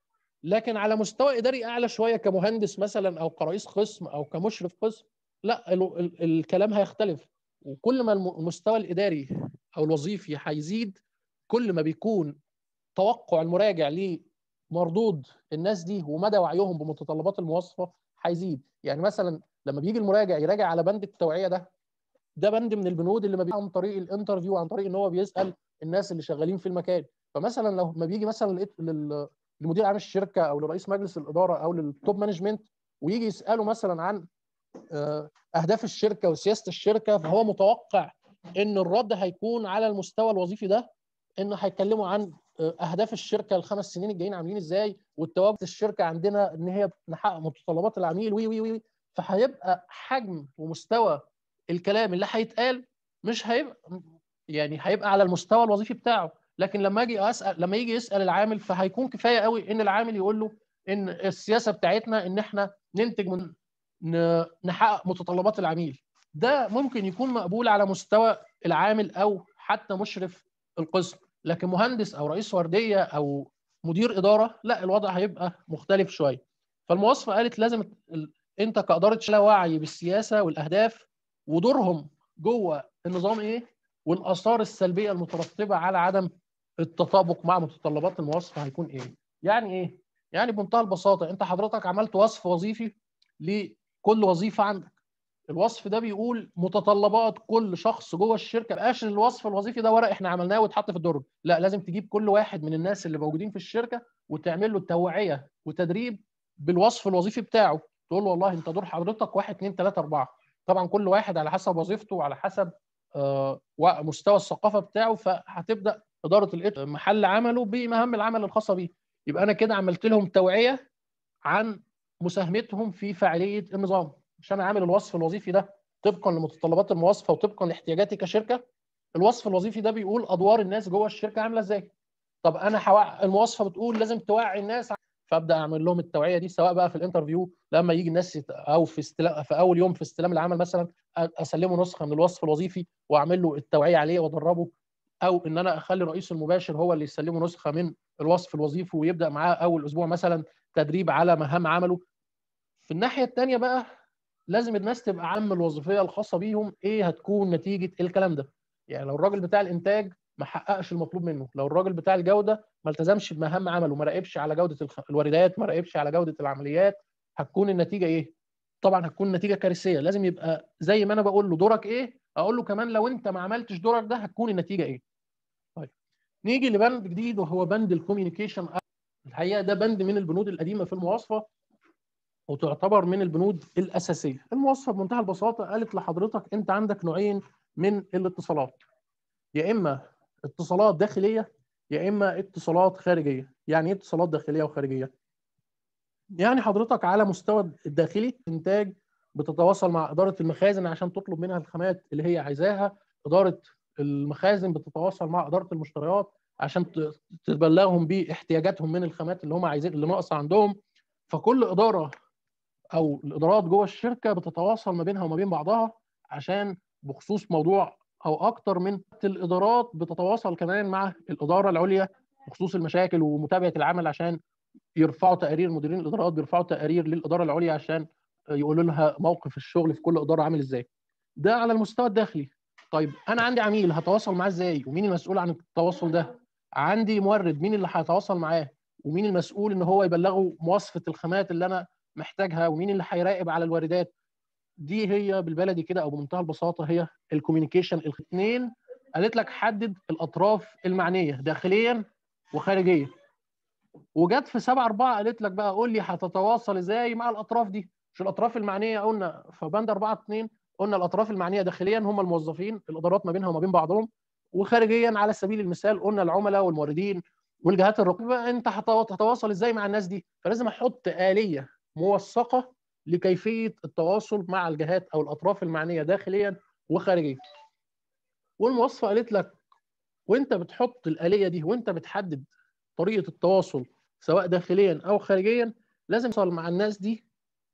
لكن على مستوى اداري اعلى شويه كمهندس مثلا او كرئيس قسم او كمشرف قسم، لا الكلام هيختلف. وكل ما المستوى الاداري او الوظيفي هيزيد، كل ما بيكون توقع المراجع لمردود الناس دي ومدى وعيهم بمتطلبات المواصفه هيزيد. يعني مثلا لما بيجي المراجع يراجع على بند التوعيه ده بند من البنود اللي ما عن طريق الانترفيو، عن طريق ان هو بيسال الناس اللي شغالين في المكان. فمثلا لو ما بيجي مثلا لمدير عام الشركه او لرئيس مجلس الاداره او للتوب مانجمنت، ويجي يساله مثلا عن اهداف الشركه وسياسه الشركه، فهو متوقع ان الرد هيكون على المستوى الوظيفي ده، انه هيتكلموا عن اهداف الشركه الخمس سنين الجايين عاملين ازاي، والتواجد الشركه عندنا ان هي نحقق متطلبات العميل وي وي وي. فهيبقى حجم ومستوى الكلام اللي هيتقال مش هيبقى، يعني هيبقى على المستوى الوظيفي بتاعه. لكن لما يجي يسال العامل، فهيكون كفايه قوي ان العامل يقول له ان السياسه بتاعتنا ان احنا ننتج نحقق متطلبات العميل. ده ممكن يكون مقبول على مستوى العامل او حتى مشرف القسم. لكن مهندس او رئيس ورديه او مدير اداره، لا، الوضع هيبقى مختلف شويه. فالمواصفه قالت لازم انت كاداره شركه وعي بالسياسه والاهداف ودورهم جوه النظام ايه، والاثار السلبيه المترتبه على عدم التطابق مع متطلبات المواصفه هيكون ايه. يعني ايه؟ يعني بمنتهى البساطه، انت حضرتك عملت وصف وظيفي لكل وظيفه عندك. الوصف ده بيقول متطلبات كل شخص جوه الشركه. بقاش الوصف الوظيفي ده ورق احنا عملناه واتحط في الدرج، لا، لازم تجيب كل واحد من الناس اللي موجودين في الشركه وتعمل له توعيه وتدريب بالوصف الوظيفي بتاعه. تقول له والله انت دور حضرتك 1 2 3 4. طبعا كل واحد على حسب وظيفته وعلى حسب مستوى الثقافه بتاعه، فهتبدا اداره محل عمله بمهام العمل الخاصه بيه. يبقى انا كده عملت لهم توعيه عن مساهمتهم في فاعليه النظام. مش انا عامل الوصف الوظيفي ده طبقا لمتطلبات المواصفه وطبقا لاحتياجاتي كشركه. الوصف الوظيفي ده بيقول ادوار الناس جوه الشركه عامله ازاي. طب انا المواصفه بتقول لازم توعي الناس، فابدا اعمل لهم التوعيه دي، سواء بقى في الانترفيو لما يجي الناس او في اول يوم في استلام العمل مثلا اسلمه نسخه من الوصف الوظيفي واعمل له التوعيه عليه وادربه، او ان انا اخلي الرئيس المباشر هو اللي يسلمه نسخه من الوصف الوظيفي ويبدا معاه اول اسبوع مثلا تدريب على مهام عمله. في الناحيه الثانيه بقى لازم الناس تبقى عامه الوظيفيه الخاصه بيهم ايه هتكون نتيجه الكلام ده. يعني لو الراجل بتاع الانتاج ما حققش المطلوب منه، لو الراجل بتاع الجوده ما التزمش بمهام عمله، ما راقبش على جوده الواردات، ما راقبش على جوده العمليات، هتكون النتيجه ايه؟ طبعا هتكون نتيجه كارثيه. لازم يبقى زي ما انا بقول له دورك ايه، اقول له كمان لو انت ما عملتش دورك ده هتكون النتيجه ايه. طيب نيجي لبند جديد وهو بند الكوميونيكيشن. الحقيقه ده بند من البنود القديمه في المواصفه وتعتبر من البنود الاساسيه. المواصفه بمنتهى البساطه قالت لحضرتك انت عندك نوعين من الاتصالات، يا اما اتصالات داخليه يا اما اتصالات خارجيه. يعني ايه اتصالات داخليه وخارجيه؟ يعني حضرتك على مستوى الداخلي انتاج بتتواصل مع اداره المخازن عشان تطلب منها الخامات اللي هي عايزاها، اداره المخازن بتتواصل مع اداره المشتريات عشان تبلغهم باحتياجاتهم من الخامات اللي هم عايزين اللي ناقصه عندهم. فكل اداره او الادارات جوه الشركه بتتواصل ما بينها وما بين بعضها عشان بخصوص موضوع او اكتر من الادارات بتتواصل كمان مع الاداره العليا بخصوص المشاكل ومتابعه العمل، عشان يرفعوا تقارير. مديرين الادارات بيرفعوا تقارير للاداره العليا عشان يقولوا لها موقف الشغل في كل اداره عامل ازاي. ده على المستوى الداخلي. طيب انا عندي عميل هتواصل معاه ازاي ومين المسؤول عن التواصل ده؟ عندي مورد مين اللي هيتواصل معاه ومين المسؤول ان هو يبلغه مواصفه الخامات اللي انا محتاجها ومين اللي هيراقب على الواردات. دي هي بالبلدي كده او بمنتهى البساطه هي الكوميونيكيشن. الاثنين قالت لك حدد الاطراف المعنيه داخليا وخارجيا. وجت في 7/4 قالت لك بقى قول لي هتتواصل ازاي مع الاطراف دي. مش الاطراف المعنيه قلنا في بند 4/2 قلنا الاطراف المعنيه داخليا هم الموظفين الادارات ما بينها وما بين بعضهم، وخارجيا على سبيل المثال قلنا العملاء والموردين والجهات الرقابه. انت هتتواصل ازاي مع الناس دي؟ فلازم احط آلية موثقه لكيفيه التواصل مع الجهات او الاطراف المعنيه داخليا وخارجيا. والمواصفه قالت لك وانت بتحط الآلية دي وانت بتحدد طريقة التواصل سواء داخليا او خارجيا، لازم توصل مع الناس دي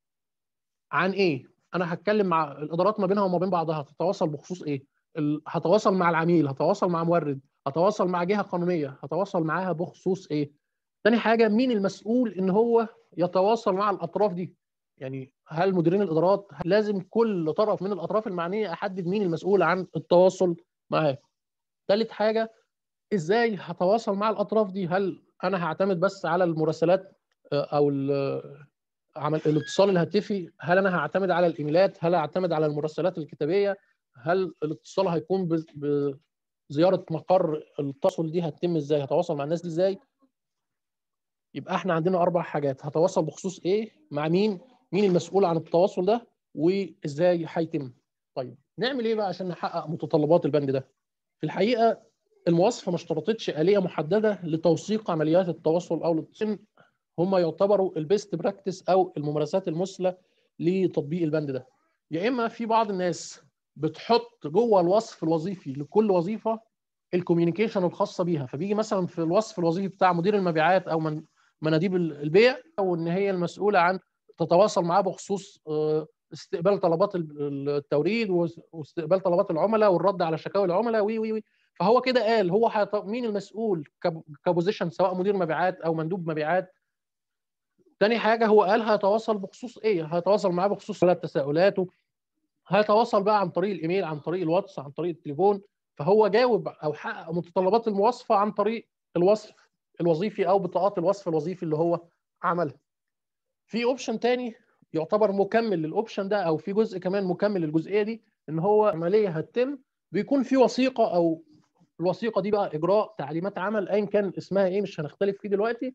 عن ايه؟ انا هتكلم مع الادارات ما بينها وما بين بعضها هتتواصل بخصوص ايه؟ هتواصل مع العميل، هتواصل مع مورد، هتواصل مع جهة قانونية، هتواصل معاها بخصوص ايه؟ تاني حاجه، مين المسؤول ان هو يتواصل مع الاطراف دي؟ يعني هل مديرين الادارات؟ لازم كل طرف من الاطراف المعنيه احدد مين المسؤول عن التواصل معاه. ثالث حاجه، ازاي هتواصل مع الاطراف دي؟ هل انا هعتمد بس على المراسلات او عمل الاتصال الهاتفي؟ هل انا هعتمد على الايميلات؟ هل هعتمد على المراسلات الكتابيه؟ هل الاتصال هيكون بزياره مقر التواصل؟ دي هتتم ازاي؟ هتواصل مع الناس دي ازاي؟ يبقى احنا عندنا 4 حاجات: هتواصل بخصوص ايه، مع مين، مين المسؤول عن التواصل ده، وازاي هيتم. طيب نعمل ايه بقى عشان نحقق متطلبات البند ده؟ في الحقيقه المواصفه ما اشترطتش آلية محدده لتوثيق عمليات التواصل او الاتصال. هم يعتبروا البيست براكتس او الممارسات المثلى لتطبيق البند ده. يا اما في بعض الناس بتحط جوه الوصف الوظيفي لكل وظيفه الكوميونيكيشن الخاصه بيها، فبيجي مثلا في الوصف الوظيفي بتاع مدير المبيعات او مناديب البيع، او ان هي المسؤوله عن تتواصل معاه بخصوص استقبال طلبات التوريد واستقبال طلبات العملاء والرد على شكاوي العملاء وي وي وي. فهو كده قال هو مين المسؤول كبوزيشن، سواء مدير مبيعات او مندوب مبيعات. تاني حاجه هو قال هيتواصل بخصوص ايه؟ هيتواصل معاه بخصوص تساؤلاته، هيتواصل بقى عن طريق الايميل، عن طريق الواتس، عن طريق التليفون. فهو جاوب او حقق متطلبات المواصفه عن طريق الوصف الوظيفي او بطاقات الوصف الوظيفي اللي هو عملها. في اوبشن تاني يعتبر مكمل للاوبشن ده، او في جزء كمان مكمل للجزئيه دي، ان هو عمليه هتتم بيكون في وثيقه، او الوثيقه دي بقى اجراء تعليمات عمل ايا كان اسمها ايه، مش هنختلف فيه دلوقتي.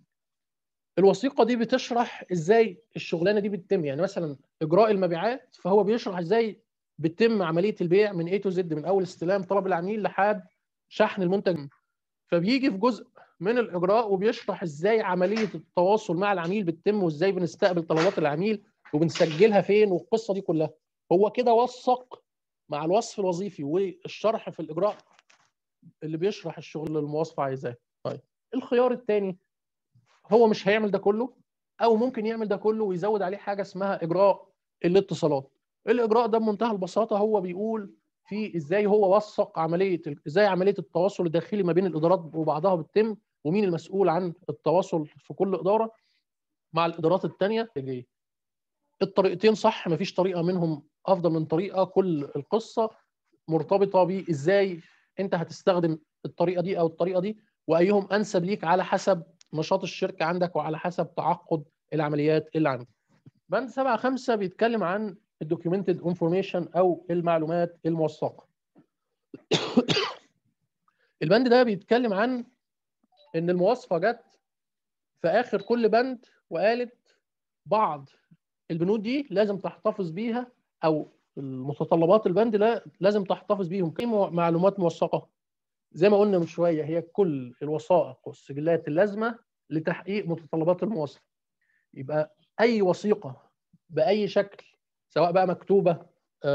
الوثيقه دي بتشرح ازاي الشغلانه دي بتتم. يعني مثلا اجراء المبيعات، فهو بيشرح ازاي بتتم عمليه البيع من A to Z، من اول استلام طلب العميل لحد شحن المنتج. فبيجي في جزء من الاجراء وبيشرح ازاي عمليه التواصل مع العميل بتتم، وازاي بنستقبل طلبات العميل وبنسجلها فين، والقصه دي كلها. هو كده وثق مع الوصف الوظيفي والشرح في الاجراء اللي بيشرح الشغل اللي المواصفه عايزاه. طيب الخيار الثاني، هو مش هيعمل ده كله، او ممكن يعمل ده كله ويزود عليه حاجه اسمها اجراء الاتصالات. الاجراء ده بمنتهى البساطه هو بيقول في ازاي هو وثق ازاي عمليه التواصل الداخلي ما بين الادارات وبعضها بتتم، ومين المسؤول عن التواصل في كل اداره مع الادارات الثانيه. الطريقتين صح، مفيش طريقه منهم افضل من طريقه، كل القصه مرتبطه بازاي انت هتستخدم الطريقه دي او الطريقه دي، وايهم انسب ليك على حسب نشاط الشركه عندك وعلى حسب تعقد العمليات اللي عندك. بند 7.5 بيتكلم عن الدوكيومنتد انفورميشن او المعلومات الموثقه. البند ده بيتكلم عن ان المواصفه جت في اخر كل بند وقالت بعض البنود دي لازم تحتفظ بيها، او المتطلبات البند لا لازم تحتفظ بيهم معلومات موثقه. زي ما قلنا من شويه، هي كل الوثائق والسجلات اللازمه لتحقيق متطلبات المواصفه. يبقى اي وثيقه باي شكل، سواء بقى مكتوبه،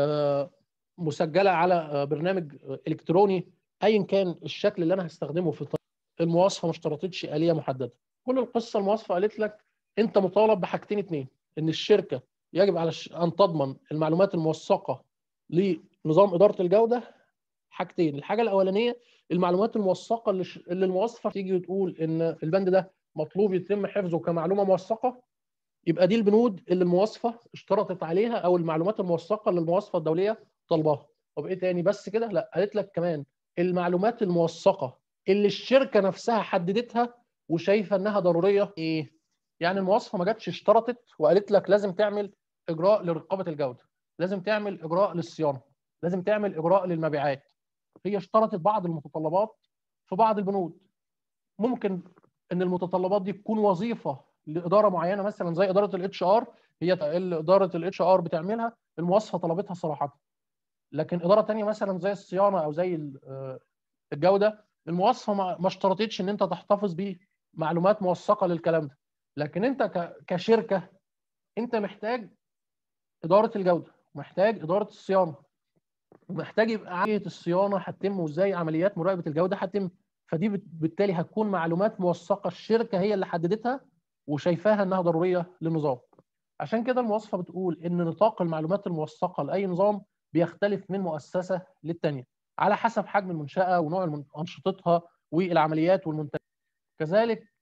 مسجله على برنامج الكتروني، ايا كان الشكل اللي انا هستخدمه في المواصفه، ما اشترطتش آلية محدده. كل القصه المواصفه قالت لك انت مطالب بحاجتين اتنين: ان الشركه يجب على ان تضمن المعلومات الموثقه لنظام اداره الجوده. حاجتين: الحاجه الاولانيه المعلومات الموثقه اللي المواصفه تيجي وتقول ان البند ده مطلوب يتم حفظه كمعلومه موثقه، يبقى دي البنود اللي المواصفه اشترطت عليها، او المعلومات الموثقه اللي المواصفه الدوليه طالباها. طب ايه تاني بس كده؟ لا، قالت لك كمان المعلومات الموثقه اللي الشركه نفسها حددتها وشايفه انها ضروريه. ايه يعني؟ المواصفه ما جاتش اشترطت وقالت لك لازم تعمل اجراء لرقابه الجوده، لازم تعمل اجراء للصيانه، لازم تعمل اجراء للمبيعات. هي اشترطت بعض المتطلبات في بعض البنود. ممكن ان المتطلبات دي تكون وظيفه لاداره معينه، مثلا زي اداره الاتش ار، هي اداره الاتش ار بتعملها، المواصفه طلبتها صراحه. لكن اداره ثانيه مثلا زي الصيانه او زي الجوده، المواصفه ما اشترطتش ان انت تحتفظ بمعلومات موثقه للكلام ده. لكن انت كشركه انت محتاج اداره الجوده، محتاج اداره الصيانه، ومحتاج يبقى عمليه الصيانه هتتم، وازاي عمليات مراقبه الجوده هتتم. فدي بالتالي هتكون معلومات موثقه الشركه هي اللي حددتها وشايفاها انها ضروريه للنظام. عشان كده المواصفه بتقول ان نطاق المعلومات الموثقه لاي نظام بيختلف من مؤسسه للتانيه على حسب حجم المنشاه ونوع انشطتها والعمليات والمنتجات. كذلك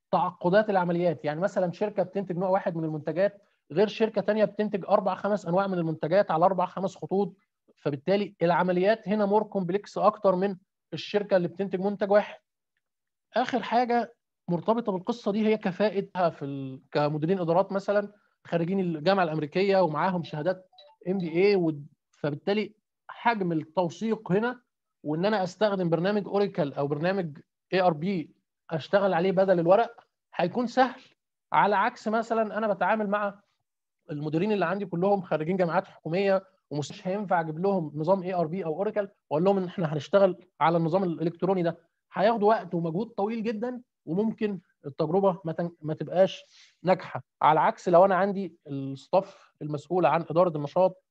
تعقدات العمليات. يعني مثلا شركه بتنتج نوع واحد من المنتجات غير شركه ثانيه بتنتج 4-5 انواع من المنتجات على 4-5 خطوط، فبالتالي العمليات هنا مور كومبلكس اكتر من الشركه اللي بتنتج منتج واحد. اخر حاجه مرتبطه بالقصه دي هي كفاءتها كمديرين ادارات مثلا خارجين الجامعه الامريكيه ومعاهم شهادات MBA، فبالتالي حجم التوثيق هنا وان انا استخدم برنامج اوراكل او برنامج ARP اشتغل عليه بدل الورق هيكون سهل، على عكس مثلا انا بتعامل مع المديرين اللي عندي كلهم خارجين جامعات حكوميه ومش هينفع اجيب لهم نظام ARP او اوراكل واقول لهم ان احنا هنشتغل على النظام الالكتروني ده. هياخدوا وقت ومجهود طويل جدا وممكن التجربه ما تبقاش ناجحه، على عكس لو انا عندي الستاف المسؤول عن اداره النشاط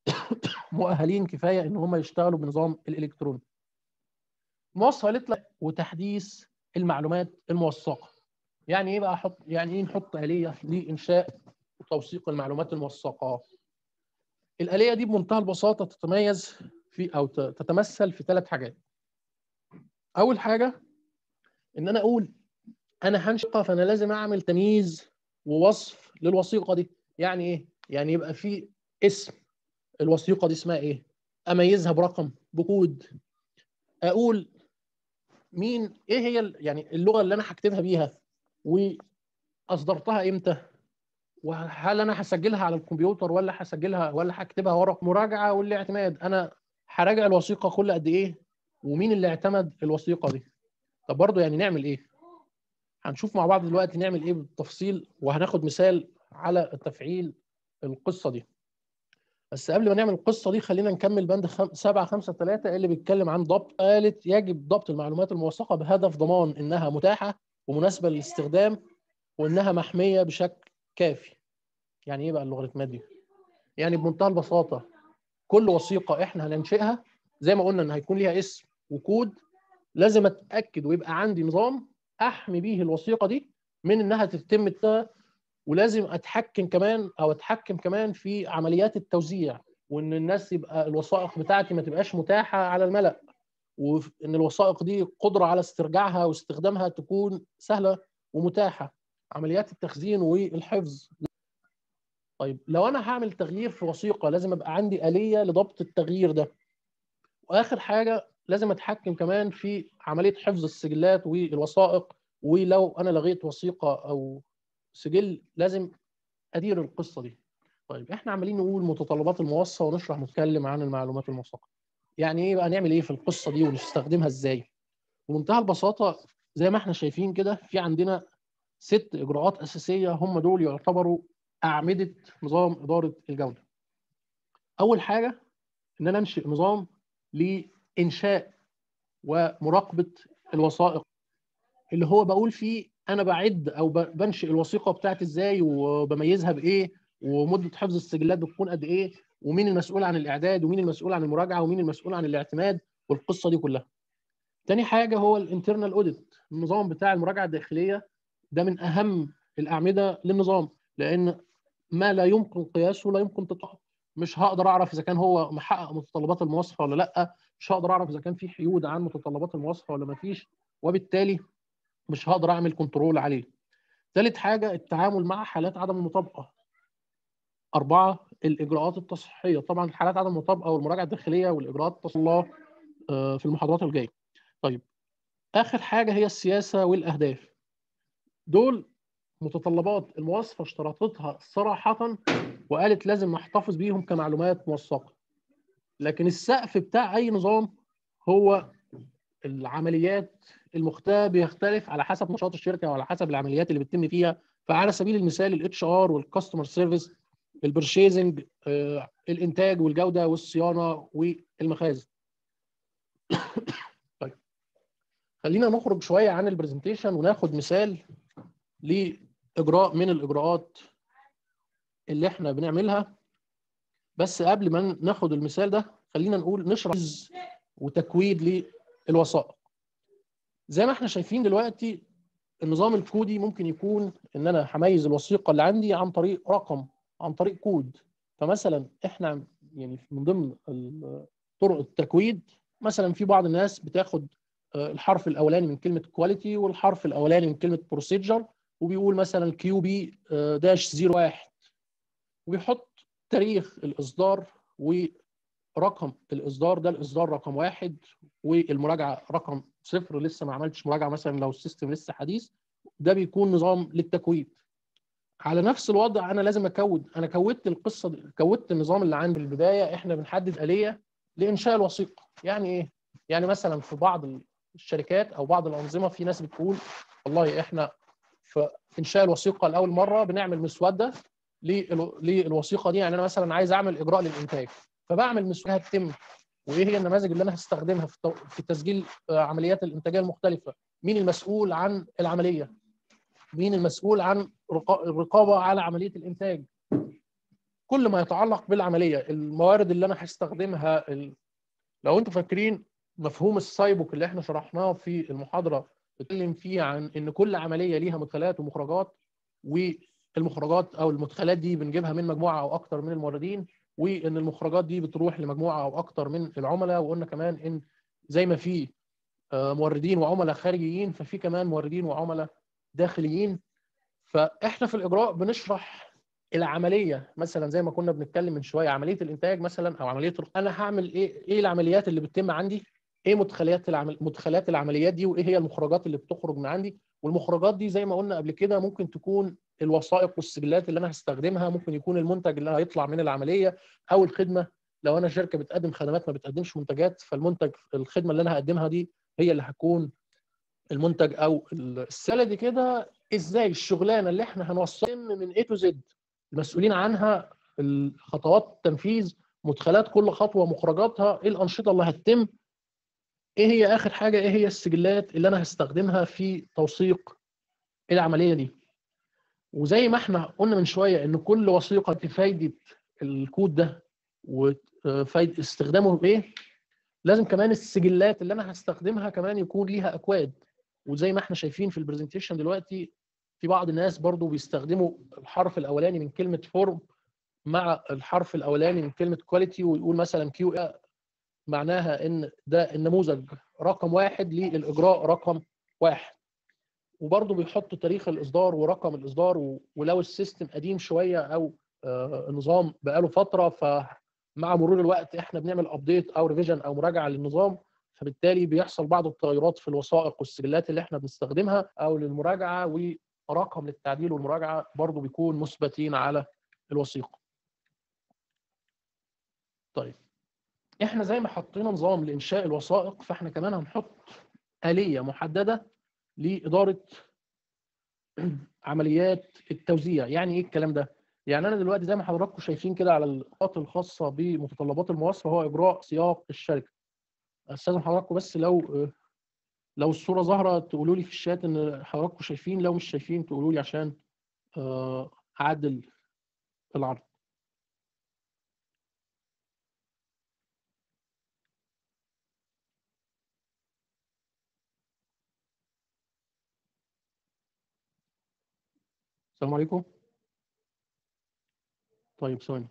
مؤهلين كفايه ان هم يشتغلوا بنظام الالكتروني. موصلت وتحديث المعلومات الموثقه. يعني ايه بقى يعني ايه نحط آلية لإنشاء وتوثيق المعلومات الموثقة؟ الآلية دي بمنتهى البساطة تتميز في أو تتمثل في 3 حاجات. أول حاجة إن أنا أقول أنا هنشقة فأنا لازم أعمل تمييز ووصف للوثيقة دي. يعني إيه؟ يعني يبقى في اسم الوثيقة دي اسمها إيه؟ أميزها برقم بكود، أقول مين إيه هي يعني اللغة اللي أنا هكتبها بيها وأصدرتها إمتى، وهل انا هسجلها على الكمبيوتر ولا هسجلها ولا هكتبها ورق مراجعه، والاعتماد انا هراجع الوثيقه كل قد ايه، ومين اللي اعتمد الوثيقه دي. طب برضه يعني نعمل ايه؟ هنشوف مع بعض دلوقتي نعمل ايه بالتفصيل، وهناخد مثال على تفعيل القصه دي. بس قبل ما نعمل القصه دي خلينا نكمل بند 753 اللي بيتكلم عن ضبط. قالت يجب ضبط المعلومات الموثقه بهدف ضمان انها متاحه ومناسبه للاستخدام وانها محميه بشكل كافي. يعني ايه بقى اللوغاريتمات دي؟ يعني بمنتهى البساطه كل وثيقه احنا هننشئها زي ما قلنا ان هيكون ليها اسم وكود، لازم اتاكد ويبقى عندي نظام احمي بيه الوثيقه دي من انها تتم ولازم اتحكم كمان في عمليات التوزيع، وان الناس يبقى الوثائق بتاعتي ما تبقاش متاحه على الملأ، وان الوثائق دي قدره على استرجاعها واستخدامها تكون سهله ومتاحه، عمليات التخزين والحفظ. طيب لو انا هعمل تغيير في وثيقه لازم ابقى عندي آلية لضبط التغيير ده. واخر حاجه لازم اتحكم كمان في عمليه حفظ السجلات والوثائق، ولو انا لغيت وثيقه او سجل لازم ادير القصه دي. طيب احنا عمالين نقول متطلبات الموثق ونشرح نتكلم عن المعلومات الموثقه. يعني ايه بقى نعمل ايه في القصه دي ونستخدمها ازاي؟ بمنتهى البساطه زي ما احنا شايفين كده في عندنا 6 اجراءات اساسيه هم دول يعتبروا اعمده نظام اداره الجوده. اول حاجه ان انا انشئ نظام لانشاء ومراقبه الوثائق، اللي هو بقول فيه انا بعد او بنشئ الوثيقه بتاعتي ازاي وبميزها بايه، ومده حفظ السجلات بتكون قد ايه، ومين المسؤول عن الاعداد ومين المسؤول عن المراجعه ومين المسؤول عن الاعتماد والقصه دي كلها. تاني حاجه هو الانترنال اوديت، النظام بتاع المراجعه الداخليه. ده من اهم الاعمده للنظام، لان ما لا يمكن قياسه لا يمكن تطبيقه. مش هقدر اعرف اذا كان هو محقق متطلبات المواصفه ولا لا، مش هقدر اعرف اذا كان في حيود عن متطلبات المواصفه ولا ما فيش، وبالتالي مش هقدر اعمل كنترول عليه. ثالث حاجه التعامل مع حالات عدم المطابقه. 4 الاجراءات التصحيحيه، طبعا حالات عدم المطابقه والمراجعه الداخليه والاجراءات التصحيحيه في المحاضرات الجايه. طيب اخر حاجه هي السياسه والاهداف. دول متطلبات المواصفه اشترطتها صراحه وقالت لازم نحتفظ بيهم كمعلومات موثقه، لكن السقف بتاع اي نظام هو العمليات المختلفه بيختلف على حسب نشاط الشركه وعلى حسب العمليات اللي بتتم فيها. فعلى سبيل المثال HR والكاستمر سيرفيس، البرشيزنج، الانتاج والجوده والصيانه والمخازن. طيب خلينا نخرج شويه عن البرزنتيشن وناخد مثال لاجراء من الاجراءات اللي احنا بنعملها. بس قبل ما ناخد المثال ده خلينا نقول نشرح وتكويد للوثائق. زي ما احنا شايفين دلوقتي النظام الكودي ممكن يكون ان انا هميز الوثيقه اللي عندي عن طريق رقم، عن طريق كود. فمثلا احنا يعني من ضمن طرق التكويد مثلا في بعض الناس بتاخد الحرف الاولاني من كلمه كواليتي والحرف الاولاني من كلمه بروسيجر، وبيقول مثلا كيو بي داش 01، وبيحط تاريخ الاصدار ورقم الاصدار، ده الاصدار رقم 1، والمراجعه رقم 0، لسه ما عملتش مراجعه مثلا لو السيستم لسه حديث. ده بيكون نظام للتكويد. على نفس الوضع انا لازم انا كودت القصه دي، كودت النظام اللي عندي في البدايه. احنا بنحدد آلية لانشاء الوثيقه. يعني ايه؟ يعني مثلا في بعض الشركات او بعض الانظمه في ناس بتقول والله احنا في انشاء الوثيقه لاول مره بنعمل مسوده للوثيقه دي. يعني انا مثلا عايز اعمل اجراء للانتاج، فبعمل مسوده هتتم، وايه هي النماذج اللي انا هستخدمها في تسجيل عمليات الانتاجيه المختلفه، مين المسؤول عن العمليه، مين المسؤول عن الرقابه على عمليه الانتاج، كل ما يتعلق بالعمليه، الموارد اللي انا هستخدمها. لو انتم فاكرين مفهوم السايبوك اللي احنا شرحناه في المحاضره، بنتكلم فيه عن ان كل عمليه ليها مدخلات ومخرجات، والمخرجات او المدخلات دي بنجيبها من مجموعه او اكثر من الموردين، وان المخرجات دي بتروح لمجموعه او اكثر من العملاء. وقلنا كمان ان زي ما في موردين وعملاء خارجيين، ففي كمان موردين وعملاء داخليين. فاحنا في الاجراء بنشرح العمليه، مثلا زي ما كنا بنتكلم من شويه، عمليه الانتاج مثلا او عمليه انا هعمل ايه العمليات اللي بتتم عندي، ايه مدخلات العمليات دي، وايه هي المخرجات اللي بتخرج من عندي. والمخرجات دي زي ما قلنا قبل كده ممكن تكون الوثائق والسجلات اللي انا هستخدمها، ممكن يكون المنتج اللي هيطلع من العمليه، او الخدمه. لو انا شركه بتقدم خدمات ما بتقدمش منتجات، فالمنتج الخدمه اللي انا هقدمها دي هي اللي هتكون المنتج او السله دي. كده ازاي الشغلانه اللي احنا هنوصل من A to Z المسؤولين عنها، الخطوات التنفيذ، مدخلات كل خطوه، مخرجاتها، ايه الانشطه اللي هتتم، ايه هي اخر حاجه، ايه هي السجلات اللي انا هستخدمها في توثيق العمليه دي. وزي ما احنا قلنا من شويه ان كل وثيقه فايده الكود ده وفايده استخدامه بايه، لازم كمان السجلات اللي انا هستخدمها كمان يكون ليها اكواد. وزي ما احنا شايفين في البرزنتيشن دلوقتي، في بعض الناس برضو بيستخدموا الحرف الاولاني من كلمه فورم مع الحرف الاولاني من كلمه كواليتي، ويقول مثلا كيو، معناها ان ده النموذج رقم 1 للاجراء رقم 1. وبرضو بيحط تاريخ الاصدار ورقم الاصدار، ولو السيستم قديم شويه او النظام بقاله فتره، فمع مرور الوقت احنا بنعمل ابديت او ريفيجن او مراجعه للنظام، فبالتالي بيحصل بعض التغيرات في الوثائق والسجلات اللي احنا بنستخدمها او للمراجعه، ورقم للتعديل والمراجعه برضو بيكون مثبتين على الوثيقه. طيب احنا زي ما حطينا نظام لانشاء الوثائق، فاحنا كمان هنحط آلية محدده لاداره عمليات التوزيع. يعني ايه الكلام ده؟ يعني انا دلوقتي زي ما حضراتكم شايفين كده على الخط الخاصه بمتطلبات المواصفه، هو اجراء سياق الشركه. استاذن حضراتكم بس لو الصوره ظاهره تقولوا لي في الشات ان حضراتكم شايفين، لو مش شايفين تقولوا لي عشان اعدل العرض. السلام عليكم. طيب ثواني.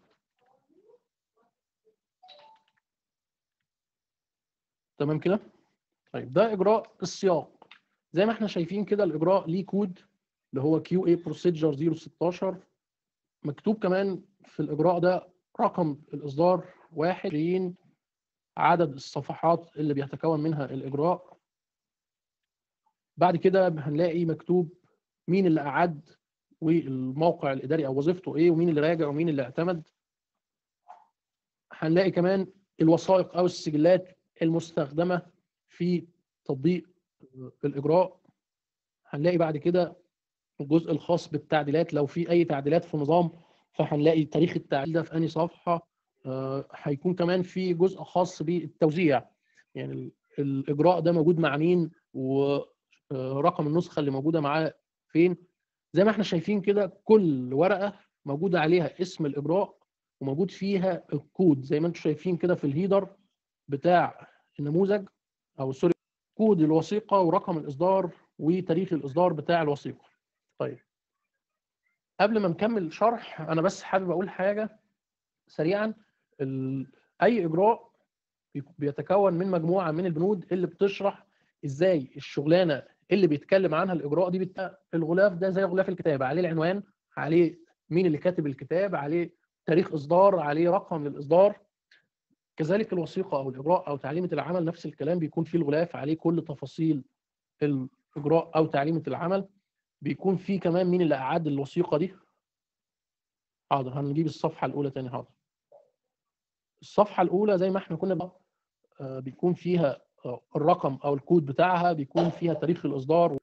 تمام كده. طيب ده اجراء السياق. زي ما احنا شايفين كده الاجراء ليه كود اللي هو QA Procedure 016. مكتوب كمان في الاجراء ده رقم الاصدار 1، عدد الصفحات اللي بيتكون منها الاجراء. بعد كده هنلاقي مكتوب مين اللي اعد، والموقع الاداري او وظيفته ايه، ومين اللي راجع ومين اللي اعتمد. هنلاقي كمان الوثائق او السجلات المستخدمه في تطبيق الاجراء. هنلاقي بعد كده الجزء الخاص بالتعديلات، لو في اي تعديلات في النظام فهنلاقي تاريخ التعديل ده في انهي صفحه. هيكون كمان في جزء خاص بالتوزيع، يعني الاجراء ده موجود مع مين، ورقم النسخه اللي موجوده معاه فين. زي ما احنا شايفين كده كل ورقه موجود عليها اسم الاجراء وموجود فيها الكود، زي ما انتم شايفين كده في الهيدر بتاع النموذج او سوري، كود الوثيقه ورقم الاصدار وتاريخ الاصدار بتاع الوثيقه. طيب قبل ما نكمل شرح انا بس حابب اقول حاجه سريعا. اي اجراء بيتكون من مجموعه من البنود اللي بتشرح ازاي الشغلانه اللي بيتكلم عنها الاجراء دي الغلاف ده زي غلاف الكتاب، عليه العنوان، عليه مين اللي كاتب الكتاب، عليه تاريخ اصدار، عليه رقم للاصدار. كذلك الوثيقه او الاجراء او تعليمه العمل نفس الكلام، بيكون فيه الغلاف عليه كل تفاصيل الاجراء او تعليمه العمل. بيكون فيه كمان مين اللي اعد الوثيقه دي. حاضر، هنجيب الصفحه الاولى تاني. حاضر. الصفحه الاولى زي ما احنا كنا بيكون فيها الرقم او الكود بتاعها، بيكون فيها تاريخ الاصدار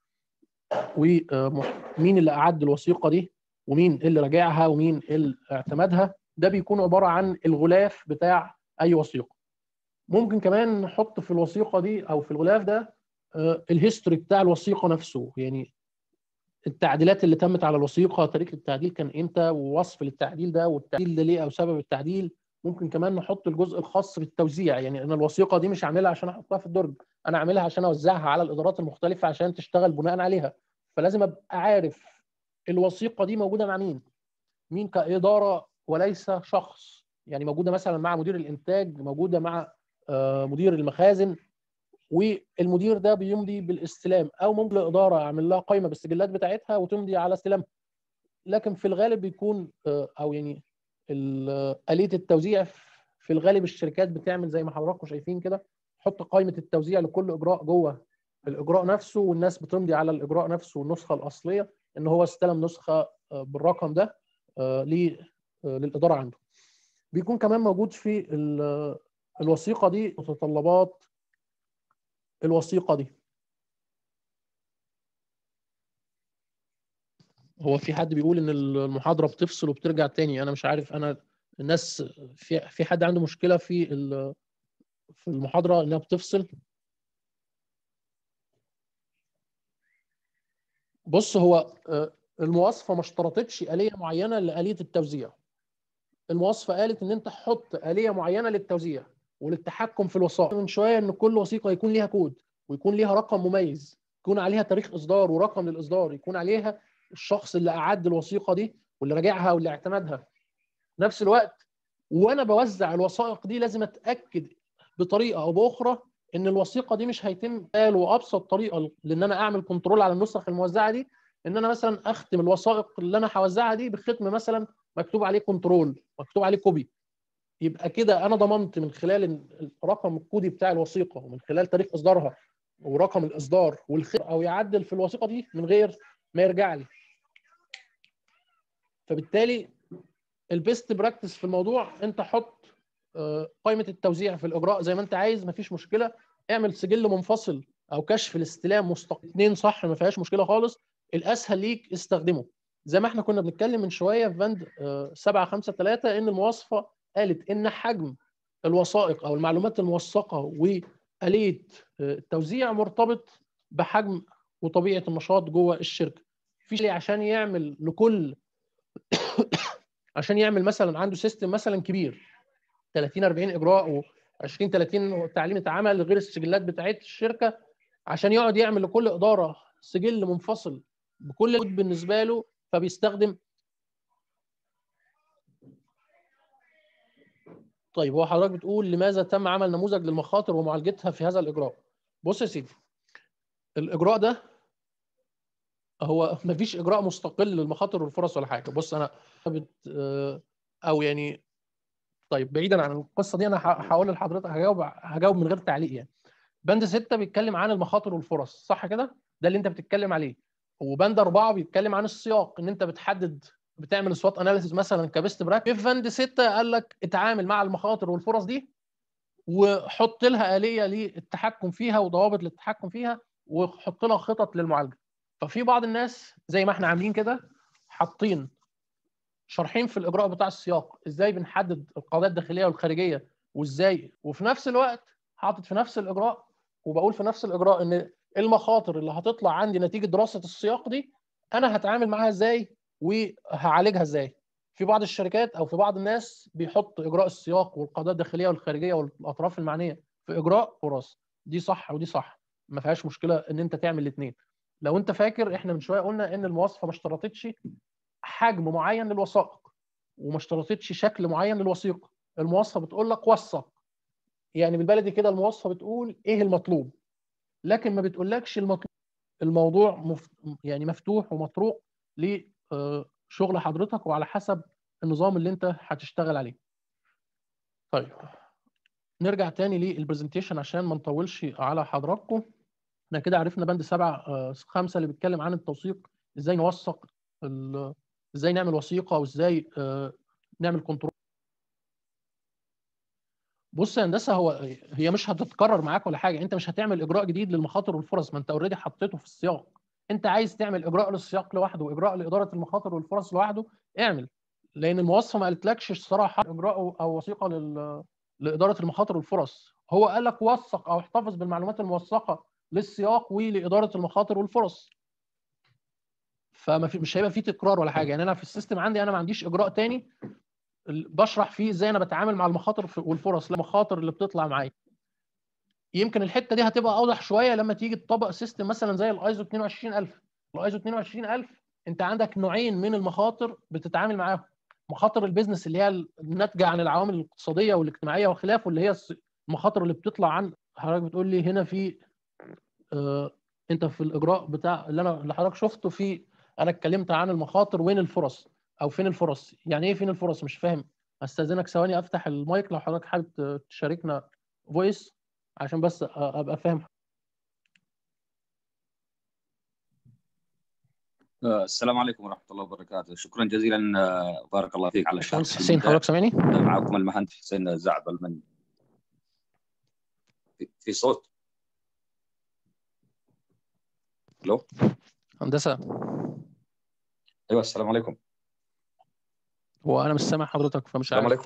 ومين اللي اعد الوثيقه دي ومين اللي راجعها ومين اللي اعتمدها. ده بيكون عباره عن الغلاف بتاع اي وثيقه. ممكن كمان نحط في الوثيقه دي او في الغلاف ده الهيستوري بتاع الوثيقه نفسه، يعني التعديلات اللي تمت على الوثيقه، تاريخ التعديل كان امتى، ووصف للتعديل ده، والتعديل ده ليه او سبب التعديل. ممكن كمان نحط الجزء الخاص بالتوزيع، يعني انا الوثيقه دي مش عاملها عشان احطها في الدرج، انا عاملها عشان اوزعها على الادارات المختلفه عشان تشتغل بناء عليها. فلازم ابقى عارف الوثيقه دي موجوده مع مين، مين كاداره وليس شخص. يعني موجوده مثلا مع مدير الانتاج، موجوده مع مدير المخازن، والمدير ده بيمضي بالاستلام، او ممكن الاداره اعمل لها قائمه بالسجلات بتاعتها وتمضي على استلامها. لكن في الغالب بيكون او يعني آلية التوزيع في الغالب الشركات بتعمل زي ما حضراتكم شايفين كده، تحط قائمة التوزيع لكل إجراء جوه الإجراء نفسه، والناس بتمضي على الإجراء نفسه والنسخة الأصلية إن هو استلم نسخة بالرقم ده للإدارة عنده. بيكون كمان موجود في الوثيقة دي متطلبات الوثيقة دي. هو في حد بيقول ان المحاضره بتفصل وبترجع تاني، انا مش عارف. انا الناس في حد عنده مشكله في المحاضره انها بتفصل؟ بص، هو المواصفه ما اشترطتش آلية معينه لآلية التوزيع. المواصفه قالت ان انت حط آلية معينه للتوزيع وللتحكم في الوثائق. من شويه ان كل وثيقه يكون ليها كود ويكون ليها رقم مميز، يكون عليها تاريخ اصدار ورقم للاصدار، يكون عليها الشخص اللي اعد الوثيقه دي واللي راجعها واللي اعتمدها. نفس الوقت وانا بوزع الوثائق دي لازم اتاكد بطريقه او باخرى ان الوثيقه دي مش هيتم. وابسط طريقه لان انا اعمل كنترول على النسخ الموزعه دي ان انا مثلا اختم الوثائق اللي انا هوزعها دي بختم مثلا مكتوب عليه كنترول، مكتوب عليه كوبي. يبقى كده انا ضمنت من خلال الرقم الكودي بتاع الوثيقه ومن خلال تاريخ اصدارها ورقم الاصدار والخير او يعدل في الوثيقه دي من غير ما يرجع لي. فبالتالي البيست براكتس في الموضوع انت حط قائمه التوزيع في الاجراء زي ما انت عايز، مفيش مشكله. اعمل سجل منفصل او كشف الاستلام مستقل، اثنين صح، ما فيهاش مشكله خالص. الاسهل ليك استخدمه. زي ما احنا كنا بنتكلم من شويه في بند 753 ان المواصفه قالت ان حجم الوثائق او المعلومات الموثقه واليه التوزيع مرتبط بحجم وطبيعه النشاط جوه الشركه. في عشان يعمل لكل عشان يعمل مثلا عنده سيستم مثلا كبير 30 40 اجراء و20 30 تعليمه عمل غير السجلات بتاعت الشركه، عشان يقعد يعمل لكل اداره سجل منفصل بكل كود بالنسبه له، فبيستخدم. طيب، هو حضرتك بتقول لماذا تم عمل نموذج للمخاطر ومعالجتها في هذا الاجراء؟ بص يا سيدي، الاجراء ده هو ما فيش اجراء مستقل للمخاطر والفرص ولا حاجه. بص انا او يعني طيب بعيدا عن القصه دي انا هقول لحضرتك، هجاوب من غير تعليق يعني. بند 6 بيتكلم عن المخاطر والفرص، صح كده؟ ده اللي انت بتتكلم عليه. وبند 4 بيتكلم عن السياق، ان انت بتحدد بتعمل سوات اناليسيس مثلا كبيست براكتس. في بند 6 قال لك اتعامل مع المخاطر والفرص دي وحط لها آلية للتحكم فيها وضوابط للتحكم فيها وحط لها خطط للمعالجه. ففي بعض الناس زي ما احنا عاملين كده حاطين شارحين في الاجراء بتاع السياق ازاي بنحدد القضايا الداخليه والخارجيه وازاي، وفي نفس الوقت حاطط في نفس الاجراء وبقول في نفس الاجراء ان المخاطر اللي هتطلع عندي نتيجه دراسه السياق دي انا هتعامل معاها ازاي وهعالجها ازاي. في بعض الشركات او في بعض الناس بيحط اجراء السياق والقضايا الداخليه والخارجيه والاطراف المعنيه في اجراء وراثه. دي صح ودي صح، ما فيهاش مشكله ان انت تعمل الاثنين. لو انت فاكر احنا من شويه قلنا ان المواصفه ما اشترطتش حجم معين للوثائق وما اشترطتش شكل معين للوثيقه. المواصفه بتقول لك وثق، يعني بالبلدي كده المواصفه بتقول ايه المطلوب. لكن ما بتقولكش الموضوع يعني مفتوح ومطروق لشغل حضرتك وعلى حسب النظام اللي انت هتشتغل عليه. طيب نرجع تاني للبرزنتيشن عشان ما نطولش على حضراتكم. احنا كده عرفنا بند 7.5 اللي بيتكلم عن التوثيق، ازاي نوثق، ازاي نعمل وثيقه، وازاي نعمل كنترول. بص يا هندسه، هي مش هتتكرر معاك ولا حاجه، انت مش هتعمل اجراء جديد للمخاطر والفرص، ما انت اوريدي حطيته في السياق. انت عايز تعمل اجراء للسياق لوحده واجراء لاداره المخاطر والفرص لوحده، اعمل. لان الموظفه ما قالتلكش الصراحه اجراء او وثيقه لاداره المخاطر والفرص، هو قال لك وثق او احتفظ بالمعلومات الموثقه للسياق ولاداره المخاطر والفرص. مش هيبقى فيه تكرار ولا حاجه. يعني انا في السيستم عندي انا ما عنديش اجراء تاني بشرح فيه ازاي انا بتعامل مع المخاطر والفرص، المخاطر اللي بتطلع معايا. يمكن الحته دي هتبقى اوضح شويه لما تيجي تطبق سيستم مثلا زي الايزو 22000. الايزو 22000 انت عندك نوعين من المخاطر بتتعامل معاهم. مخاطر البيزنس اللي هي الناتجه عن العوامل الاقتصاديه والاجتماعيه وخلافه، اللي هي المخاطر اللي بتطلع عن حضرتك. بتقول لي هنا في انت في الاجراء بتاع اللي حضرتك شفته في، انا اتكلمت عن المخاطر وين الفرص او فين الفرص. يعني ايه فين الفرص؟ مش فاهم. استاذنك ثواني افتح المايك لو حضرتك حابب تشاركنا فويس عشان بس ابقى فاهم. السلام عليكم ورحمة الله وبركاته. شكرا جزيلا، بارك الله فيك على الشرح. باشمهندس حسين، حضرتك سامعني؟ معكم المهندس حسين زعبل من في صوت. الو هندسه. ايوه السلام عليكم. هو انا مش سامع حضرتك فمش السلام عارف. عليكم.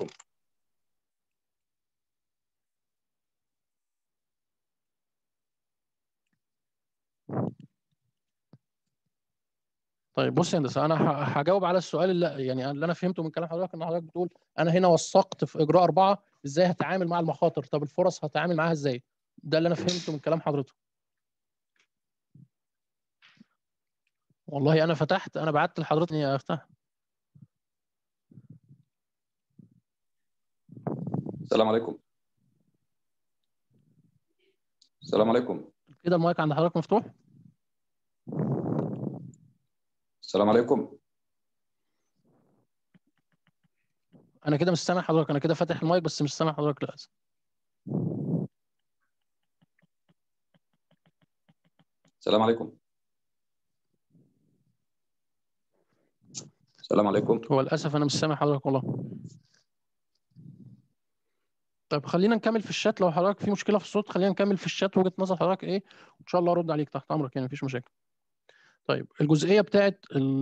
طيب بص يا هندسه، انا هجاوب على السؤال اللي انا فهمته من كلام حضرتك، ان حضرتك بتقول انا هنا وثقت في اجراء 4 ازاي هتعامل مع المخاطر، طب الفرص هتعامل معاها ازاي؟ ده اللي انا فهمته من كلام حضرتك. والله انا بعت لحضرتك اني افتح. السلام عليكم. السلام عليكم. كده المايك عند حضرتك مفتوح. السلام عليكم. انا كده مش سامع حضرتك، انا كده فاتح المايك بس مش سامع حضرتك للاسف. السلام عليكم. السلام عليكم. هو للاسف انا مش سامع حضرتك والله. طيب خلينا نكمل في الشات، لو حضرتك في مشكله في الصوت خلينا نكمل في الشات وجهه نظر حضرتك ايه، وان شاء الله ارد عليك تحت امرك، يعني مفيش مشاكل. طيب الجزئيه بتاعت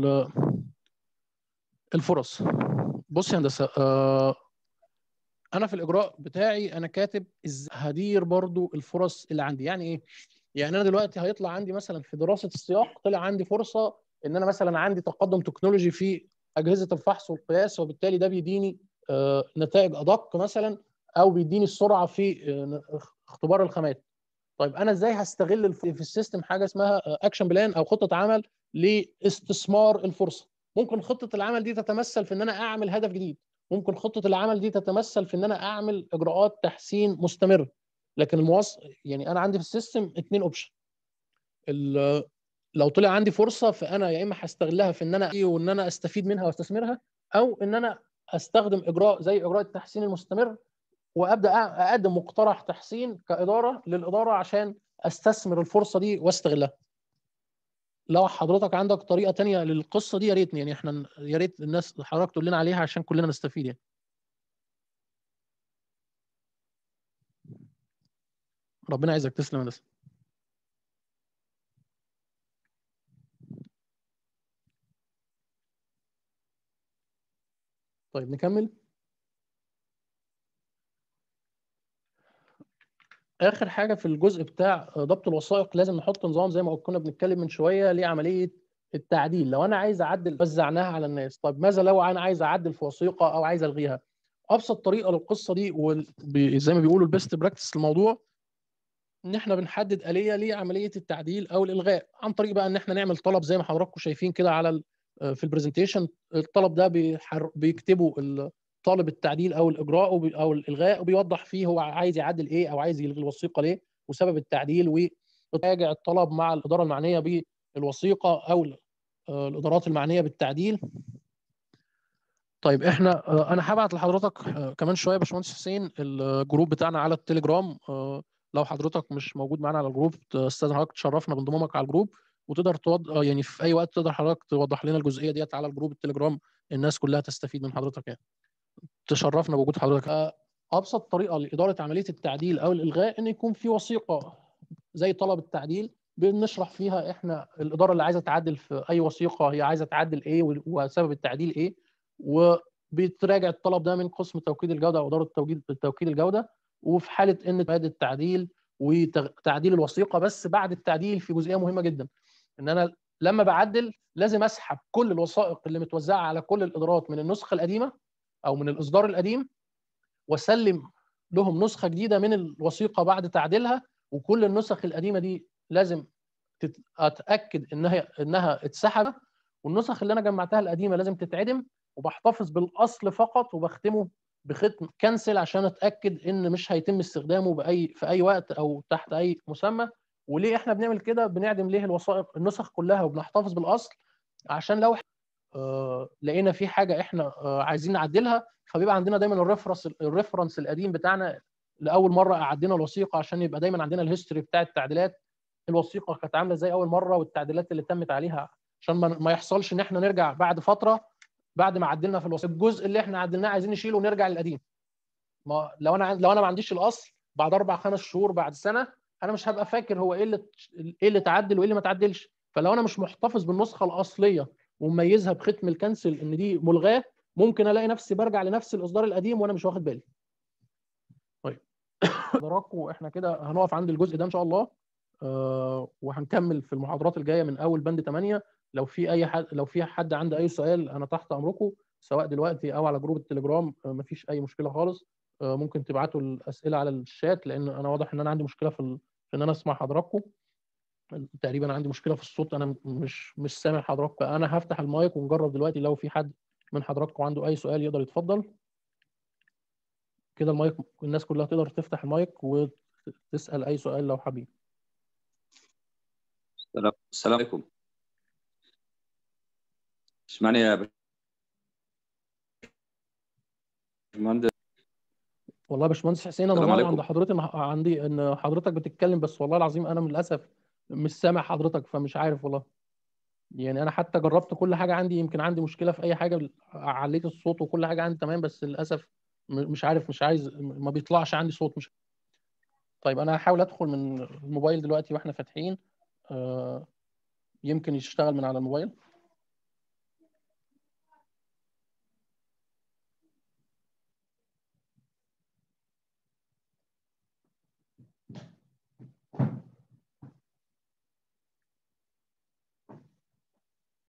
الفرص. بص يا هندسه، انا في الاجراء بتاعي انا كاتب هدير برضو الفرص اللي عندي. يعني ايه؟ يعني انا دلوقتي هيطلع عندي مثلا في دراسه السياق طلع عندي فرصه ان انا مثلا عندي تقدم تكنولوجي في اجهزه الفحص والقياس، وبالتالي ده بيديني نتائج ادق مثلا، او بيديني السرعه في اختبار الخامات. طيب انا ازاي هستغل في السيستم حاجه اسمها اكشن بلان او خطه عمل لاستثمار الفرصه؟ ممكن خطه العمل دي تتمثل في ان انا اعمل هدف جديد، ممكن خطه العمل دي تتمثل في ان انا اعمل اجراءات تحسين مستمر. لكن يعني انا عندي في السيستم 2 اوبشن. لو طلع عندي فرصه فانا يا اما هستغلها في ان انا وان انا استفيد منها واستثمرها، او ان انا استخدم اجراء زي اجراء التحسين المستمر وابدا اقدم مقترح تحسين كاداره للاداره عشان استثمر الفرصه دي واستغلها. لو حضرتك عندك طريقه تانية للقصه دي يا ريتني، يعني احنا يا ريت الناس حضرتك تقول لنا عليها عشان كلنا نستفيد يعني. ربنا يعزك، تسلم يا هندسه. طيب نكمل. اخر حاجه في الجزء بتاع ضبط الوثائق، لازم نحط نظام زي ما كنا بنتكلم من شويه لعمليه التعديل. لو انا عايز اعدل وزعناها على الناس، طب ماذا لو انا عايز اعدل في وثيقه او عايز الغيها؟ ابسط طريقه للقصه دي وزي ما بيقولوا البيست براكتس الموضوع، ان احنا بنحدد آلية لعمليه التعديل او الالغاء عن طريق بقى ان احنا نعمل طلب زي ما حضراتكم شايفين كده على في البرزنتيشن. الطلب ده بيكتبه طالب التعديل او الاجراء او الالغاء، وبيوضح فيه هو عايز يعدل ايه او عايز يلغي الوثيقه ليه وسبب التعديل تراجع الطلب مع الاداره المعنيه بالوثيقه او الادارات المعنيه بالتعديل. طيب احنا انا هبعت لحضرتك كمان شويه يا باشمهندس حسين الجروب بتاعنا على التليجرام. لو حضرتك مش موجود معانا على الجروب، استاذن حضرتك تشرفنا بانضمامك على الجروب، وتقدر يعني في اي وقت تقدر حضرتك توضح لنا الجزئيه ديت على الجروب التليجرام، الناس كلها تستفيد من حضرتك يعني. تشرفنا بوجود حضرتك. ابسط طريقه لاداره عمليه التعديل او الالغاء ان يكون في وثيقه زي طلب التعديل بنشرح فيها احنا الاداره اللي عايزه تعدل في اي وثيقه هي عايزه تعدل ايه وسبب التعديل ايه، وبتراجع الطلب ده من قسم توكيد الجوده او اداره توكيد الجوده. وفي حاله ان التعديل وتعديل الوثيقه، بس بعد التعديل في جزئيه مهمه جدا، ان انا لما بعدل لازم اسحب كل الوثائق اللي متوزعه على كل الادارات من النسخه القديمه او من الاصدار القديم، واسلم لهم نسخه جديده من الوثيقه بعد تعديلها. وكل النسخ القديمه دي لازم اتاكد انها اتسحبت، والنسخ اللي انا جمعتها القديمه لازم تتعدم، وبحتفظ بالاصل فقط وبختمه بختم كنسل عشان اتاكد ان مش هيتم استخدامه في اي وقت او تحت اي مسمى. وليه احنا بنعمل كده؟ بنعدم ليه الوثائق النسخ كلها وبنحتفظ بالاصل؟ عشان لو لقينا في حاجه احنا عايزين نعدلها، فبيبقى عندنا دايما الريفرنس القديم بتاعنا لاول مره عدينا الوثيقه، عشان يبقى دايما عندنا الهيستوري بتاع التعديلات، الوثيقه كانت عامله ازاي اول مره والتعديلات اللي تمت عليها، عشان ما يحصلش ان احنا نرجع بعد فتره بعد ما عدلنا في الوثيقه الجزء اللي احنا عدلناه عايزين نشيله ونرجع للقديم. ما لو انا ما عنديش الاصل بعد 4 5 شهور بعد سنه، انا مش هبقى فاكر هو ايه اللي اتعدل وايه اللي ما اتعدلش. فلو انا مش محتفظ بالنسخه الاصليه ومميزها بختم الكنسل ان دي ملغاه، ممكن الاقي نفسي برجع لنفس الاصدار القديم وانا مش واخد بالي. طيب حضراتكم احنا كده هنقف عند الجزء ده ان شاء الله، وهنكمل في المحاضرات الجايه من اول بند 8. لو في حد عنده اي سؤال انا تحت امركم، سواء دلوقتي او على جروب التليجرام، مفيش اي مشكله خالص. ممكن تبعتوا الاسئله على الشات، لان انا واضح ان انا عندي مشكله في ان انا اسمع حضراتكم. تقريبا عندي مشكله في الصوت، انا مش سامع حضراتكم. انا هفتح المايك ونجرب دلوقتي لو في حد من حضراتكم عنده اي سؤال يقدر يتفضل كده. المايك الناس كلها تقدر تفتح المايك وتسال اي سؤال لو حابين. السلام عليكم. اسمعني يا باشمهندس. والله يا باشمهندس حسين، انا السلام ظاهر عند عليكم. حضرتك ان حضرتك بتتكلم، بس والله العظيم انا من الاسف مش سامع حضرتك، فمش عارف والله. يعني انا حتى جربت كل حاجه عندي، يمكن عندي مشكله في اي حاجه، عليت الصوت وكل حاجه عندي تمام، بس للاسف مش عارف، مش عايز، ما بيطلعش عندي صوت. مش طيب انا هحاول ادخل من الموبايل دلوقتي واحنا فاتحين، يمكن يشتغل من على الموبايل.